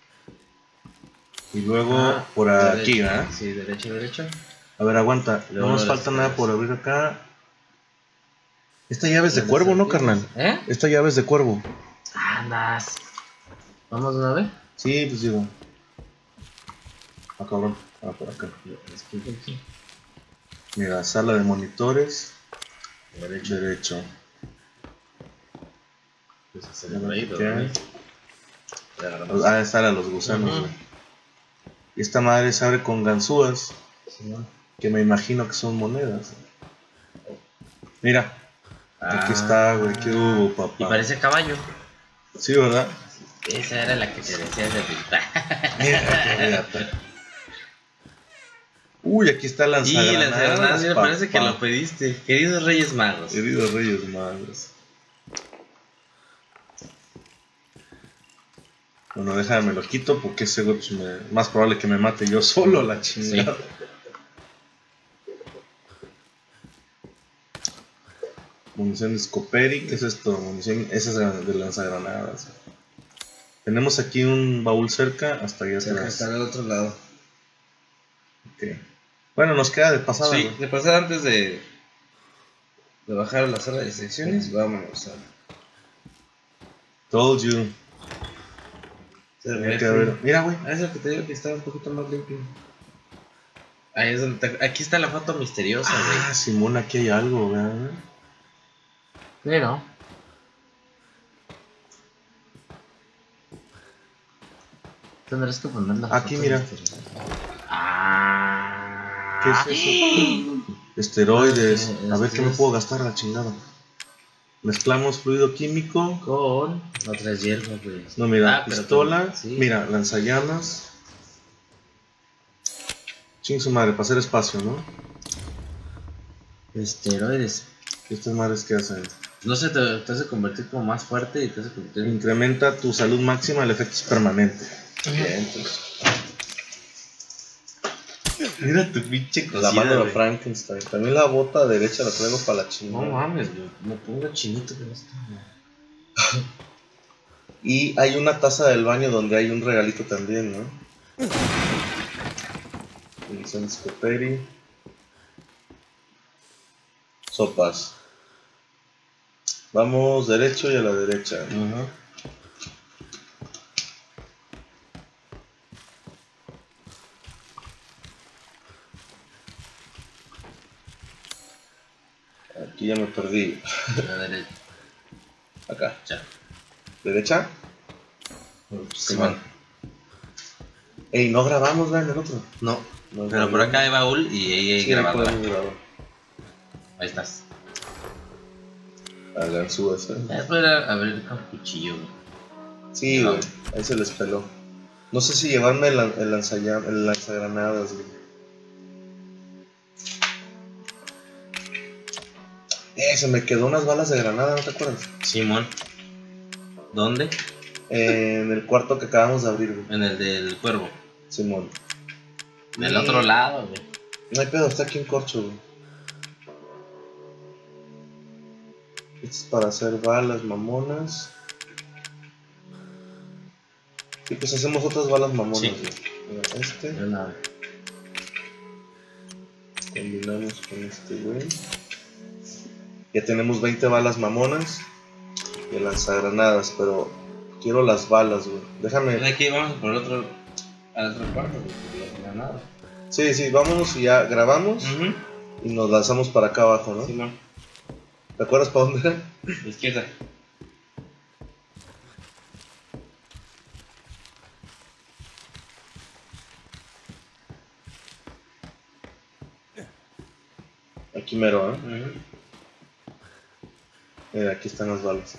Y luego Ah, por aquí, derecha. ¿verdad? Sí, derecha. A ver, aguanta. Luego No nos las falta nada escaleras. por abrir acá. Esta llave es de Las cuervo, ¿no, serpientes. carnal? ¿Eh? Esta llave es de cuervo. Andas. ¿Vamos de una vez? Sí, pues digo. Ah, cabrón. Ah, por acá. Es que aquí. Mira, sala de monitores. Derecho. Derecho. Pues hacia por ahí, ¿Qué pero hay? ya agarramos. Ah, esta era los gusanos, Ujú. güey. Y esta madre se abre con ganzúas, Sí, ¿no? que me imagino que son monedas. Mira, aquí Ah. está, güey. ¿Qué hubo, papá? Y parece caballo. Sí, ¿verdad? Esa era la que te decía de pintar. Fíjate. Uy, aquí está Y lanzagranadas. las granadas, mira, parece que papá. lo pediste. Queridos Reyes Magos. Queridos Reyes Magos. Bueno, déjame, me lo quito porque ese güey pues, más probable que me mate yo solo la chingada. Munición de Scoperi, ¿qué es esto? Munición, esa es de lanzagranadas. Tenemos aquí un baúl cerca, hasta allá atrás. Está al otro lado. Ok. Bueno, nos queda de pasada. Sí, ¿no? de pasar antes de bajar a la sala de secciones, vámonos a... Told you. Hay que ver. Mira, güey. Ah, es el que te digo que está un poquito más limpio. Ahí es donde aquí está la foto misteriosa, güey. Ah, Simón, aquí hay algo, ¿verdad? Pero... Tendrás que poner la Aquí, foto mira. misteriosa. Ah... ¿Qué es eso? Esteroides. A ver qué me Esteroides. puedo gastar la chingada. Mezclamos fluido químico. Con otras hierbas, güey. No, mira, Ah, pero pistola. con- sí. Mira, lanzallamas. Ching su madre, para hacer espacio, ¿no? Esteroides. Estas madres que hacen. No sé, te hace convertir como más fuerte y te hace convertir en... Incrementa tu salud máxima, el efecto es permanente. Bien, pues. Mira tu pinche cosida, La mano de güey. Frankenstein. También la bota derecha la traigo para la No chingada. mames, güey. Me pongo chinito con esto, güey. Y hay una taza del baño donde hay un regalito también, ¿no? Munición Scoperi. Sopas. Vamos derecho y a la derecha. Ajá. Aquí ya me perdí. La derecha. Acá. ¿Derecha? Simón. Ey, no grabamos, ¿verdad? En el otro. No. No, Pero por acá hay baúl y ahí hay sí, grabadora. podemos grabar. Ahí estás. A ganzúas, ¿eh? Es para abrir con cuchillo, güey. Sí, güey. Ahí se les peló. No sé si llevarme el lanzagranadas, güey. Se me quedó unas balas de granada, ¿no te acuerdas? Simón. ¿Dónde? En el cuarto que acabamos de abrir, güey. En el del cuervo. Simón. Del otro lado, güey. No hay pedo, está aquí un corcho, güey. Esto es para hacer balas mamonas. Y pues hacemos otras balas mamonas, Sí. güey. Mira, este. De nada. Combinamos con este, güey. Ya tenemos 20 balas mamonas y lanzagranadas, pero quiero las balas, güey. Déjame. Aquí vamos por otro. Al otro cuarto, güey. Porque no nada. Sí, vámonos y ya grabamos y nos lanzamos para acá abajo, ¿no? Simón. ¿Te acuerdas para dónde era? Izquierda. Aquí mero, ¿eh? Mira, aquí están las balas.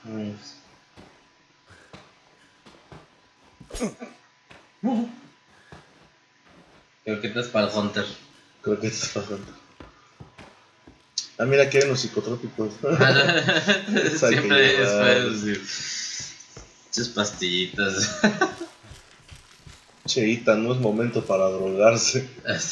Creo que esto es para el Hunter. Creo que esto está pasando. Ah, mira, aquí hay unos psicotrópicos. Esa hay que Siempre llevar. después decir. Muchas pastillitas. Cheita, no es momento para drogarse.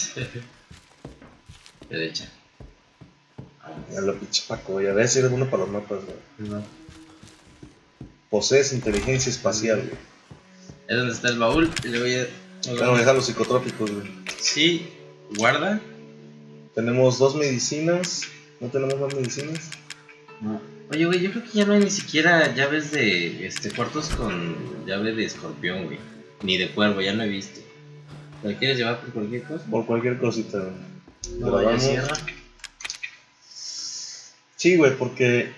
Derecha. A lo pinche Paco, ya ves si eres bueno para los mapas, güey. No. Posees inteligencia espacial, güey. Es donde está el baúl y le voy a. Vamos a dejar los psicotrópicos, güey. Sí, guarda. Tenemos 2 medicinas. ¿No tenemos más medicinas? No. Oye, güey, yo creo que ya no hay ni siquiera llaves de cuartos con llave de escorpión, güey. Ni de cuervo, ya no he visto. ¿La quieres llevar por cualquier cosa? Por cualquier cosita, güey. No, ya Grabamos. cierra. Sí, güey, porque...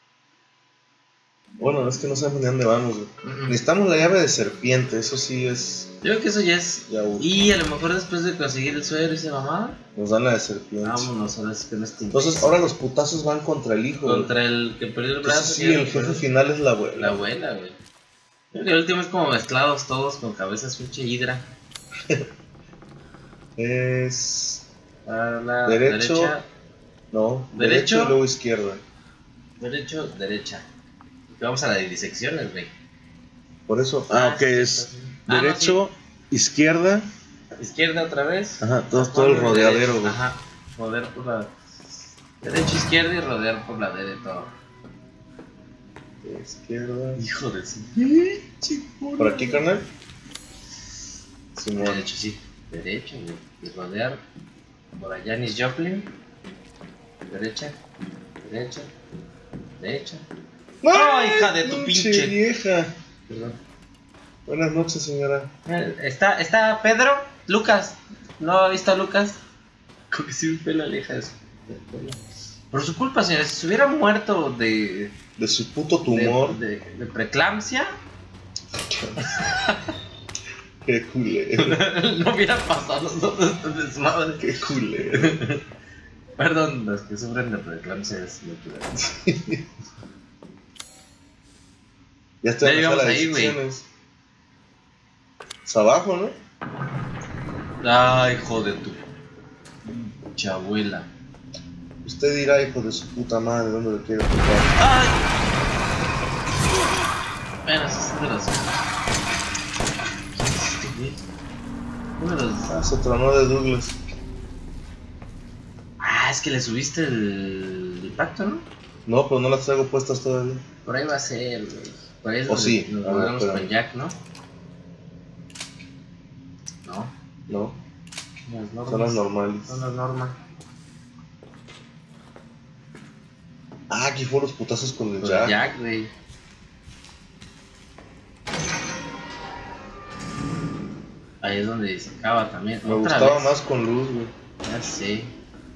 Bueno, es que no sabemos ni dónde vamos, güey. Necesitamos la llave de serpiente, eso sí es... Yo creo que eso ya es. Ya, güey. Y a lo mejor después de conseguir el suero y esa mamada, Nos dan la de serpiente. vámonos a ver si con este. Entonces ahora los putazos van contra el hijo, güey. Contra el que perdió el brazo. Entonces, sí, que el jefe final es la abuela. La abuela, güey. Creo que el último es como mezclados todos con cabezas pinche hidra. Es... A la Derecho. derecha. No, ¿Derecho? derecho y luego izquierda. Derecho, derecha. Porque vamos a la de disecciones, güey. Por eso. Ah, ok, es Ah, no, derecho, izquierda. Izquierda otra vez. Ajá, todo el rodeadero, güey. Ajá, rodear por la derecha, izquierda y rodear por la derecha y todo. Izquierda. Hijo de sí. ¿Por aquí, carnal? Simón. Derecho, sí. Derecho, güey. Y rodear por allá Janis Joplin. Derecha, derecha, derecha. ¡Oh, hija de tu pinche! Vieja! Perdón. Buenas noches, señora. Está Pedro, Lucas. ¿No ha visto a Lucas? Como que sí me pela la hija de su pelo. Por su culpa, señora. Si se hubiera muerto de De su puto tumor. de preeclampsia, Qué culero. no hubiera pasado todo este desmadre. Qué culero. Perdón, los que sufren de preeclampsia es lo que... Ya está Ya en la llegamos sala de ahí, güey. secciones. Es abajo, ¿no? Ay, hijo de tu chabuela. Usted dirá, hijo de su puta madre, ¿dónde lo quiere tocar? ¡Ay! Bueno, eso es de los... ¿Qué es este, güey? Uno de los... Ah, se tronó de Douglas. Ah, es que le subiste el impacto, ¿no? No, pero no las traigo puestas todavía. Por ahí va a ser, güey. Por ahí es O donde sí. nos A ver, volvemos espérame. con Jack, ¿no? No, No, las normas. son las normales. Son las normas. Ah, aquí fueron los putazos con el Con Jack. Jack, güey. Ahí es donde se acaba también. Me Otra gustaba vez. más con luz, güey. Ya sé.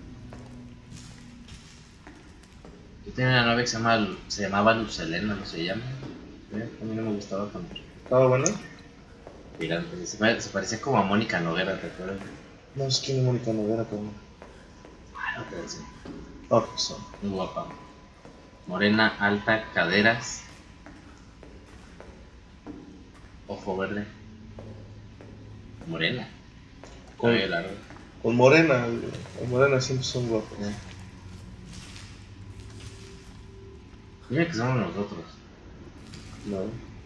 Yo tenía una novia que se llamaba Lucelena, no se llama. A mí no me gustaba tanto. ¿Estaba buena? Gigante. Se parecía como a Mónica Noguera, ¿te acuerdas? No, es que ni Mónica Noguera, cabrón. Ah, no te decía. Ah, pues son. Muy guapa. Morena, alta, caderas. Ojo verde. Morena. Con- Cabello largo. Con Morena, güey. Con Morena siempre son guapos. Mira que somos nosotros. No.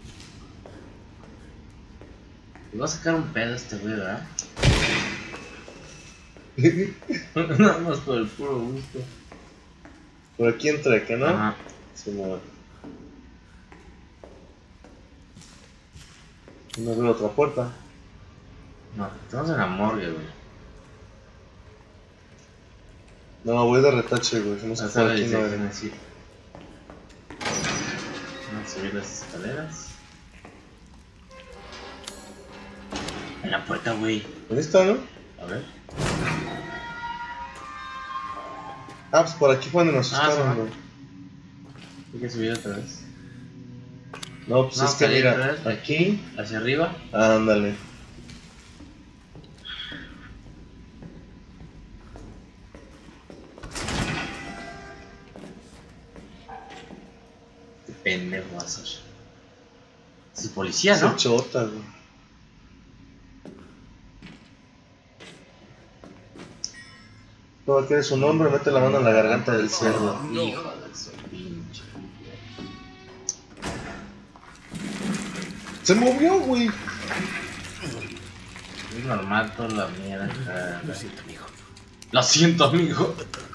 Le va a sacar un pedo a este güey, ¿verdad? Nada más por el puro gusto. Por aquí entra, ¿qué no? Ajá. Se mueve. No veo otra puerta. No, estamos en la morgue, güey. No, voy de retache, güey. No sé Hasta por la aquí, no. dirección así. Vamos a subir las escaleras. En la puerta, güey. Ahí está, ¿no? A ver. Ah, pues por aquí fue donde nos sí, asustaron, va. güey. Hay que subir otra vez. No, pues No, es que salir otra mira, vez. aquí. Hacia arriba. Ándale. Qué pendejo vas a ser. Es el policía, Es ¿no? chota, güey. No, quiere su nombre, mete la mano en la garganta del cerdo. Hijo de su pinche. Se movió, güey. Es normal toda la mierda. Lo siento, amigo. Lo siento, amigo.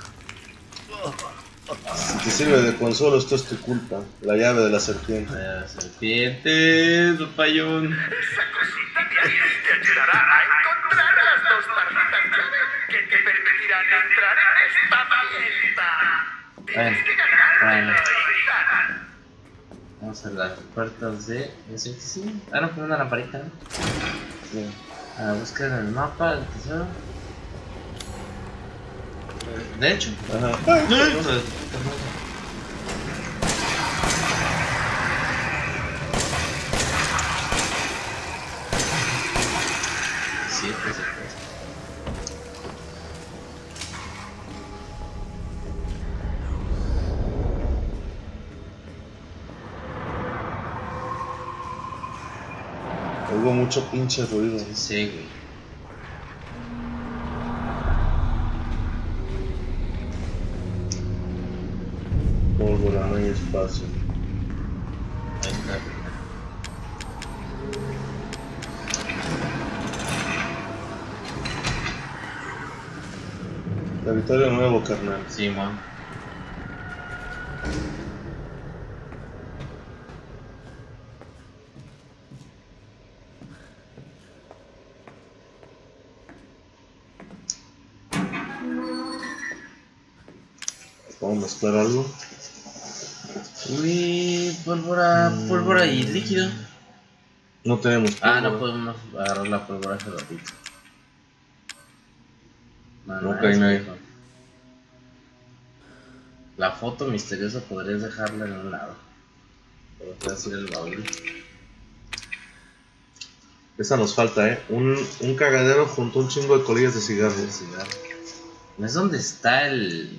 Si te sirve de consuelo, esto es tu culpa. La llave de la serpiente. La serpiente, papayón. Esa cosita de ahí te ayudará a encontrar las dos tarjetas clave que te permitirán entrar en esta fiesta. Tienes que ganártelo, hija. Vamos a las puertas de... Sí. Ah, no, pone una lamparita, ¿no? Sí. A buscar en el mapa, el tesoro. De hecho. Ajá. Sí, pues. Hubo mucho pinche ruido. Sí, güey. Pólvora, no hay espacio. Ahí está. Territorio nuevo, carnal. Sí, man. Vamos a mezclar algo. Uy, pólvora y líquido. No tenemos. Ah, no podemos agarrar la pólvora hace ratito. No cae nadie. La foto misteriosa podrías dejarla en un lado. Pero te vas a ir el baúl. Esa nos falta, un cagadero junto a un chingo de colillas de cigarro. ¿No es donde está el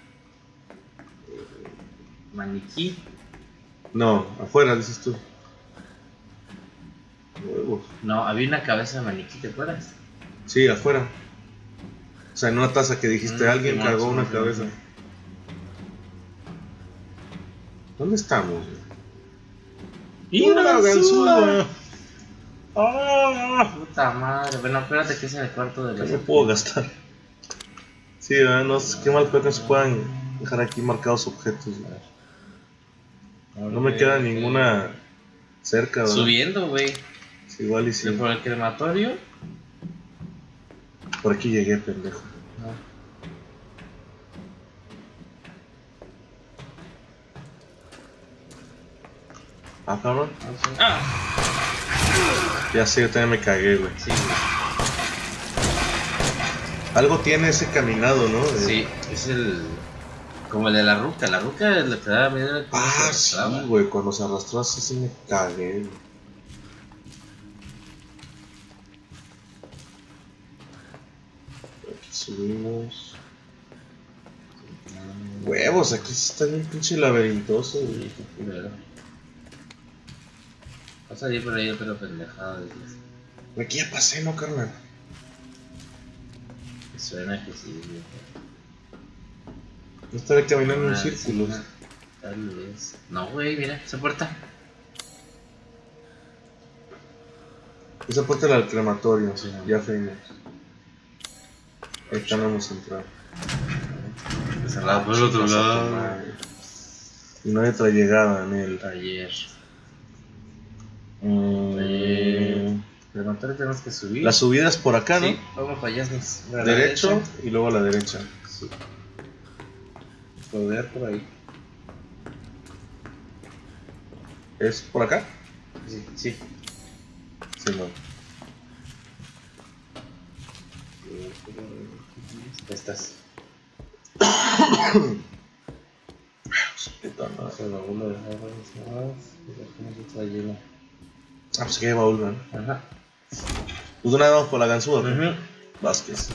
maniquí? No, afuera, dices tú. Huevos. No, había una cabeza de maniquí, ¿te acuerdas? Sí, afuera. O sea, en una taza que dijiste, alguien sí, cagó sí, una sí, cabeza. sí. ¿Dónde estamos? ¡Mira, ¡Una ganzúa! ganzúa! ¡Ah! Puta madre. Bueno, espérate que es en el cuarto de ¿Qué la... me puedo gastar? Sí, ¿verdad? No sé qué mal peor que se puedan dejar aquí marcados objetos. No me queda ninguna cerca, ¿verdad? Subiendo, güey. Sí, igual y sí. Por el crematorio. Por aquí llegué, pendejo. No. Ah, cabrón. Ah, Ya sé, yo también me cagué, güey. sí, güey. Algo tiene ese caminado, ¿no? Sí, es el... Como el de la ruca. La ruca es la que da miedo. Ah, sí, güey. Cuando se arrastró así sí me cagué, güey. Aquí subimos. Huevos, aquí sí está bien pinche laberintoso, güey. Vas a ir por ahí otra pendejada. Dices. Aquí ya pasé, ¿no, carnal? Me suena que sí, güey. No estaré caminando en Ah, círculos. sí, tal vez. No, güey, mira, esa puerta. Esa puerta era el crematorio, Sí. ya fuimos. Ahí no hemos entrado. Cerrado por el otro Chingas a tu lado. madre. Y no hay otra llegada en el Taller. Mm, Crematorio tenemos que subir. la subida es por acá, ¿no? Sí, vamos para allá. A la Derecho derecha. y luego a la derecha. Sí. Poder por ahí. ¿Es por acá? Sí, sí. Sí, no. Estás. Puta madre. Se lo vuelvo a dejar más. Y está lleno. Ah, pues aquí hay baúl, ¿no? Ajá. Pues de una vez vamos por la ganzúa, ¿no? Ujú. Vázquez.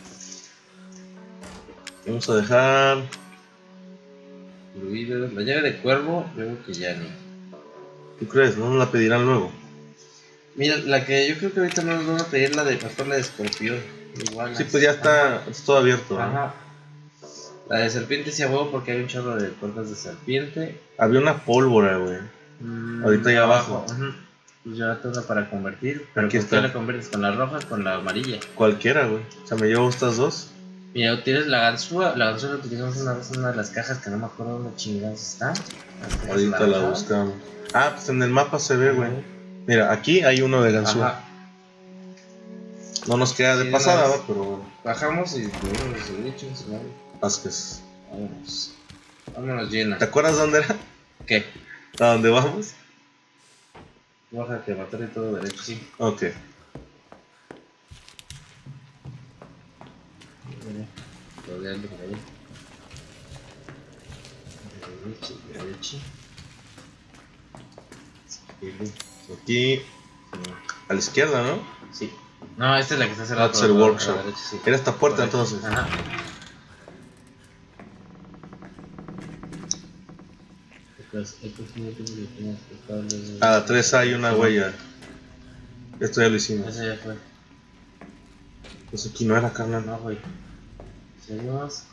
Vamos a dejar. Fluidos. La llave de cuervo, yo creo que ya ni. ¿Tú crees? ¿No nos la pedirán luego? Mira, la que yo creo que ahorita no nos van a pedir la de mejor la de escorpión. Igual. Sí, pues ya está, Ajá. está todo abierto, ¿no? Ajá. La de serpiente sí a huevo porque hay un chorro de puertas de serpiente. Había una pólvora, güey. Ahorita ahí abajo. Ujú. Pues ya tengo una para convertir. Pero Aquí ¿con está. qué la conviertes? ¿Con la roja o con la amarilla? Cualquiera, güey. O sea, me llevo estas dos. Mira, tienes la ganzúa. La ganzúa la utilizamos una vez en una de las cajas que no me acuerdo dónde chingados está. Ahorita la naranjas. buscamos. Ah, pues en el mapa se ve, güey. Mira, aquí hay uno de ganzúa. Ajá. No nos queda de Sí, pasada, no. ¿va? Pero Bajamos y luego los derechos. Vázquez. Vámonos. Vámonos llena. ¿Te acuerdas dónde era? ¿Qué? ¿A dónde vamos? Baja que matar y todo derecho, sí. Ok. Rodeando por ahí. Derecho. Aquí. A la izquierda, ¿no? Sí. No, esta es la que está cerrada. That's por el la workshop. derecha, sí. Era esta puerta Por ahí. entonces. Ajá. A la 3 hay una huella. Esto ya lo hicimos. Ese ya fue. Pues aquí no era, carnal. No, güey. Seguimos.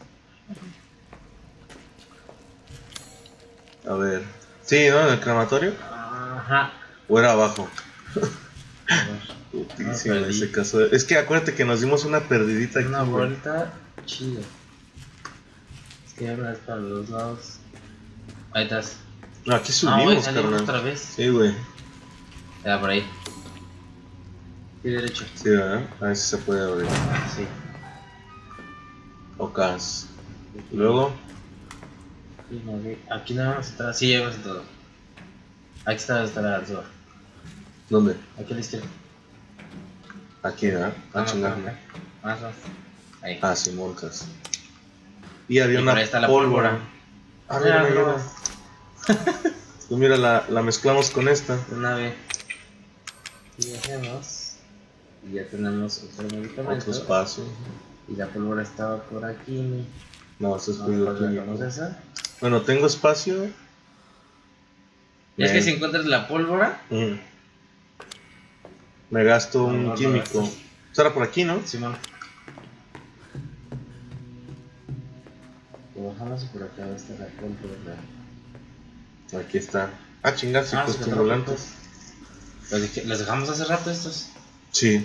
A ver. Sí, ¿no? En el crematorio. Ajá. ¿O era abajo? A ver. Putísimo perdí. ese caso. Es que acuérdate que nos dimos una perdidita aquí. Una güey. vuelta chida. Es que ya para los lados. Ahí estás. No, aquí Ah, güey, subimos, salimos carnal. otra vez. Sí, güey. Ya, por ahí. Sí, derecho. Sí, ¿verdad? A ver si se puede abrir. Sí. Ocas. Y luego, Sí, no, aquí no vamos a entrar. Sí, ya hemos entrado. Aquí está la ganzúa. ¿dónde? Aquí a la izquierda. Aquí, ¿verdad? Ah, chingada. Más. Ahí. Ah, sí, moncas. Y había Y una por ahí está la pólvora. pólvora. Ah, mira, Mira, mira. Pues mira, la mezclamos con esta. Una vez. Y hacemos. Y ya tenemos otro medicamento. Otro espacio. Y la pólvora estaba por aquí. No, eso es Vamos fluido a químico. ponernos esa. Bueno, tengo espacio. Y es Me- que si encuentras la pólvora. Mm. Me gasto un No, químico. gastas. Estará por aquí, ¿no? Simón. Lo bajamos y por acá va a estar la pólvora. Aquí está. Ah, chingas, Ah, pues sí, estimulantes. ¿Los dejamos hace rato estos? Sí.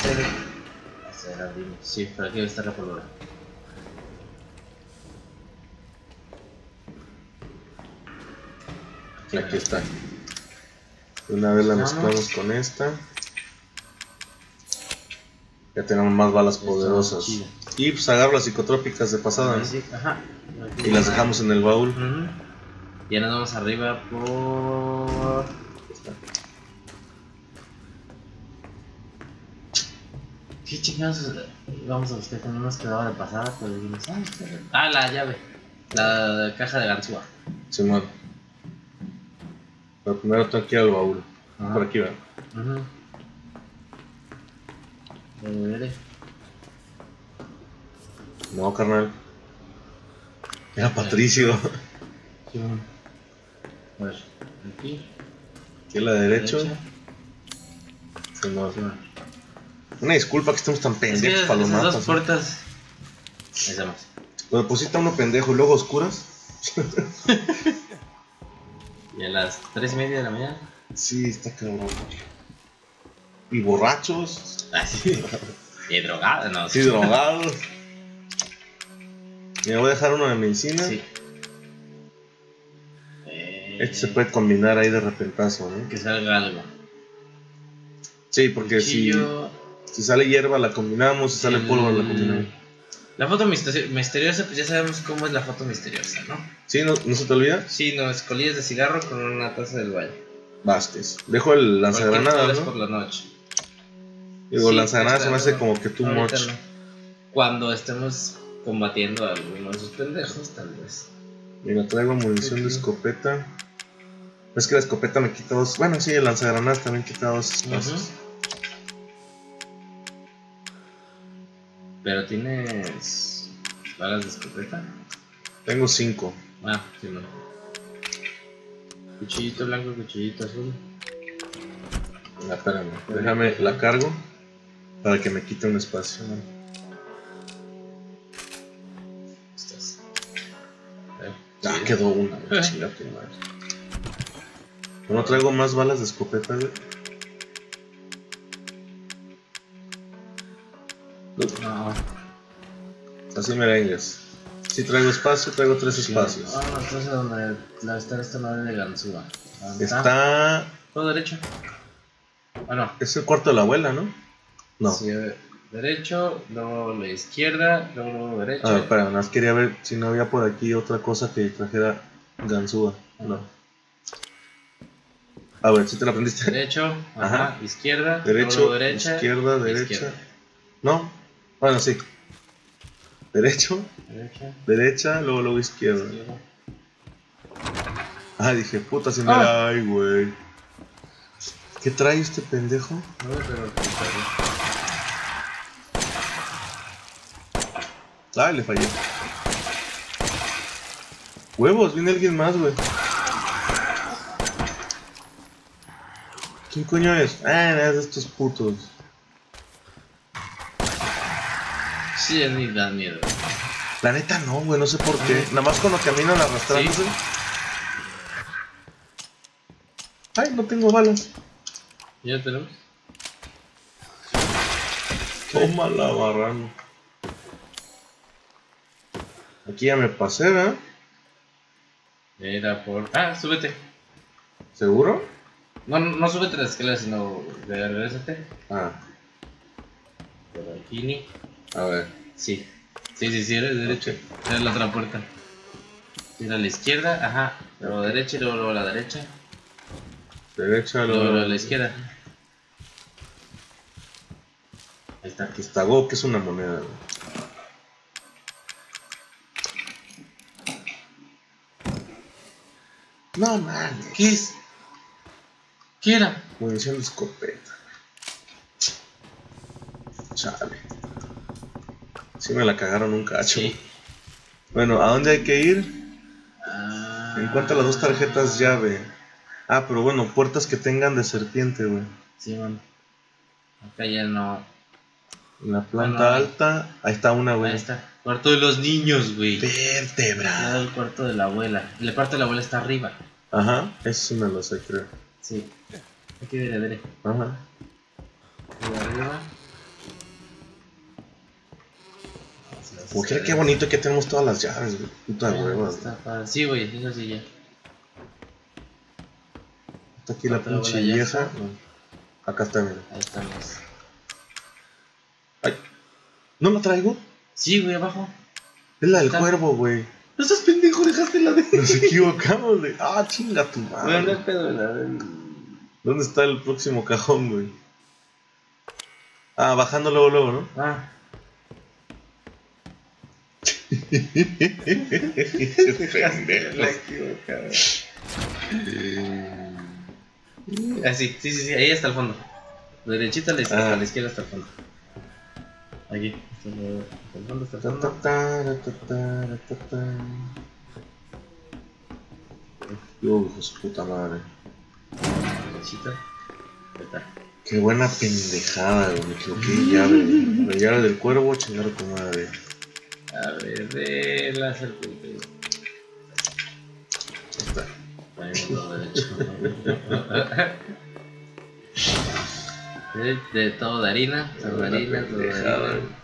Sí, por aquí va a estar la pólvora. Aquí está. Una vez la Vamos. mezclamos con esta. Ya tenemos más balas Está poderosas. chido. Y pues agarro las psicotrópicas de pasada, ¿no? Sí, ajá. Y las dejamos en el baúl. Ujú. Y ahora nos vamos arriba por. ¿Qué chingados vamos a buscar? Que no nos quedaba de pasada, pero dijimos, la llave. La caja de ganzúa. Simón. Pero primero tengo que ir al baúl. Ajá. Por aquí, ¿verdad? Ujú. Veré. No, carnal. Era Patricio. Simón. A ver, aquí. Aquí a la derecha. Derecha. Simón. Simón. Una disculpa que estemos tan pendejos Es que para los esas mapas. dos puertas. Ahí estamos. Lo deposita uno pendejo y luego oscuras. Y a las 3:30 de la mañana. Sí, está cabrón. Y borrachos. Así. Y drogada, no. Sí, drogados. Me voy a dejar uno de medicina. Sí. Este se puede combinar ahí de repentazo, ¿no? Que salga algo. Sí, porque si Cuchillo, sale hierba la combinamos, si sale el- pólvora la combinamos. La foto misteriosa, pues ya sabemos cómo es la foto misteriosa, ¿no? ¿Sí? ¿No se te olvida? Sí, no, es colillas de cigarro con una taza del baño. Bastes. Dejo el lanzagranadas, por ¿no? la noche. Digo, Sí, lanzagranadas se me hace claro, como que too ahorita much. no. Cuando estemos combatiendo a algunos de esos pendejos, tal vez. Mira, traigo munición de escopeta. Es que la escopeta me quita dos. Bueno, sí, el lanzagranadas también quita dos espacios. Pero tienes balas de escopeta. Tengo 5. Ah, sí, no. Cuchillito blanco, cuchillito azul. Espérame, déjame, la cargo para que me quite un espacio. Estás. Ah, quedó una, chinga tu madre. No traigo más balas de escopeta, güey. No. Así merengues. Si traigo espacio, traigo 3 espacios. Ah, entonces donde la está esta madre de ganzúa. Está. Todo derecho. Ah, no. Es el cuarto de la abuela, ¿no? No. Sí, derecho, luego la izquierda, luego derecho. A ver, espera, nada más quería ver si no había por aquí otra cosa que trajera ganzúa. No. A ver, si te la aprendiste. Derecho, Ajá. ajá, izquierda, Derecho, luego derecha, izquierda, derecha. izquierda. No. Bueno, sí. Derecho, Derecha, derecha, luego izquierda. izquierda. Ah, dije, puta, si me Ah. Ay, güey. ¿Qué trae este pendejo? No, pero Ay, le fallé. Huevos, viene alguien más, güey. ¿Quién coño es? Ah, es de estos putos. sí, ni da miedo. La neta no, güey, no sé por qué. Nada más cuando caminan arrastrándose. Sí. Ay, no tengo balas. ¿Ya tenemos? Toma la barrano. Aquí ya me pasé, ¿verdad? Era por... Ah, súbete. ¿Seguro? No súbete la escalera, sino regrésate. Ah, Por aquí ni. a ver. Sí, eres derecho. Era la otra puerta. Ir a la izquierda, ajá. Luego derecha y luego a la derecha. Derecha, Luego a la izquierda. Ahí está. Aquí está Go, que es una moneda, güey. No mames. ¿Qué es? ¿Qué era? Munición de escopeta. Chale. Sí me la cagaron un cacho. Sí. Bueno, ¿a dónde hay que ir? Ah, Encuentra las 2 tarjetas llave. Ah, pero bueno, puertas que tengan de serpiente, güey. sí, man. Acá ya no. En la planta Bueno, alta, ahí está una, güey. Ahí está. Cuarto de los niños, güey. Vértebra. El cuarto de la abuela. El cuarto de la abuela está arriba. Ajá, eso sí me lo sé, creo. Sí. Aquí dere. Ajá. De arriba. Mujer, qué bonito que tenemos todas las llaves, güey. Puta hueva. Está padre. Sí, güey, eso sí ya. Está aquí la Otra pinche bola ya vieja. está. Acá está, mira. Ahí estamos. Ay, ¿no la traigo? Sí, güey, abajo. Es la del Está. cuervo, güey. No estás pendejo, dejaste la de. Nos equivocamos, güey. Ah, chinga tu Bueno, no madre. es pedo, la de. ¿Dónde está el próximo cajón, güey? Ah, bajando luego, ¿no? Ah. Pendejo. Ah, sí, ahí está el fondo. Derechita a la izquierda, Ah. a la izquierda está el fondo. Aquí, está el fondo, está el Ta, fondo. ta, ta, ta, ta, ta, ta. Hijo de su puta madre. Derechita. Ahí está. Qué buena pendejada, güey. Me equivoqué de llave. La llave del cuervo, chingar a tu madre. A ver, de la serpiente. Ahí está. Ahí lo derecho. De todo de harina, todo de harina, todo de Pendejada, harina. güey.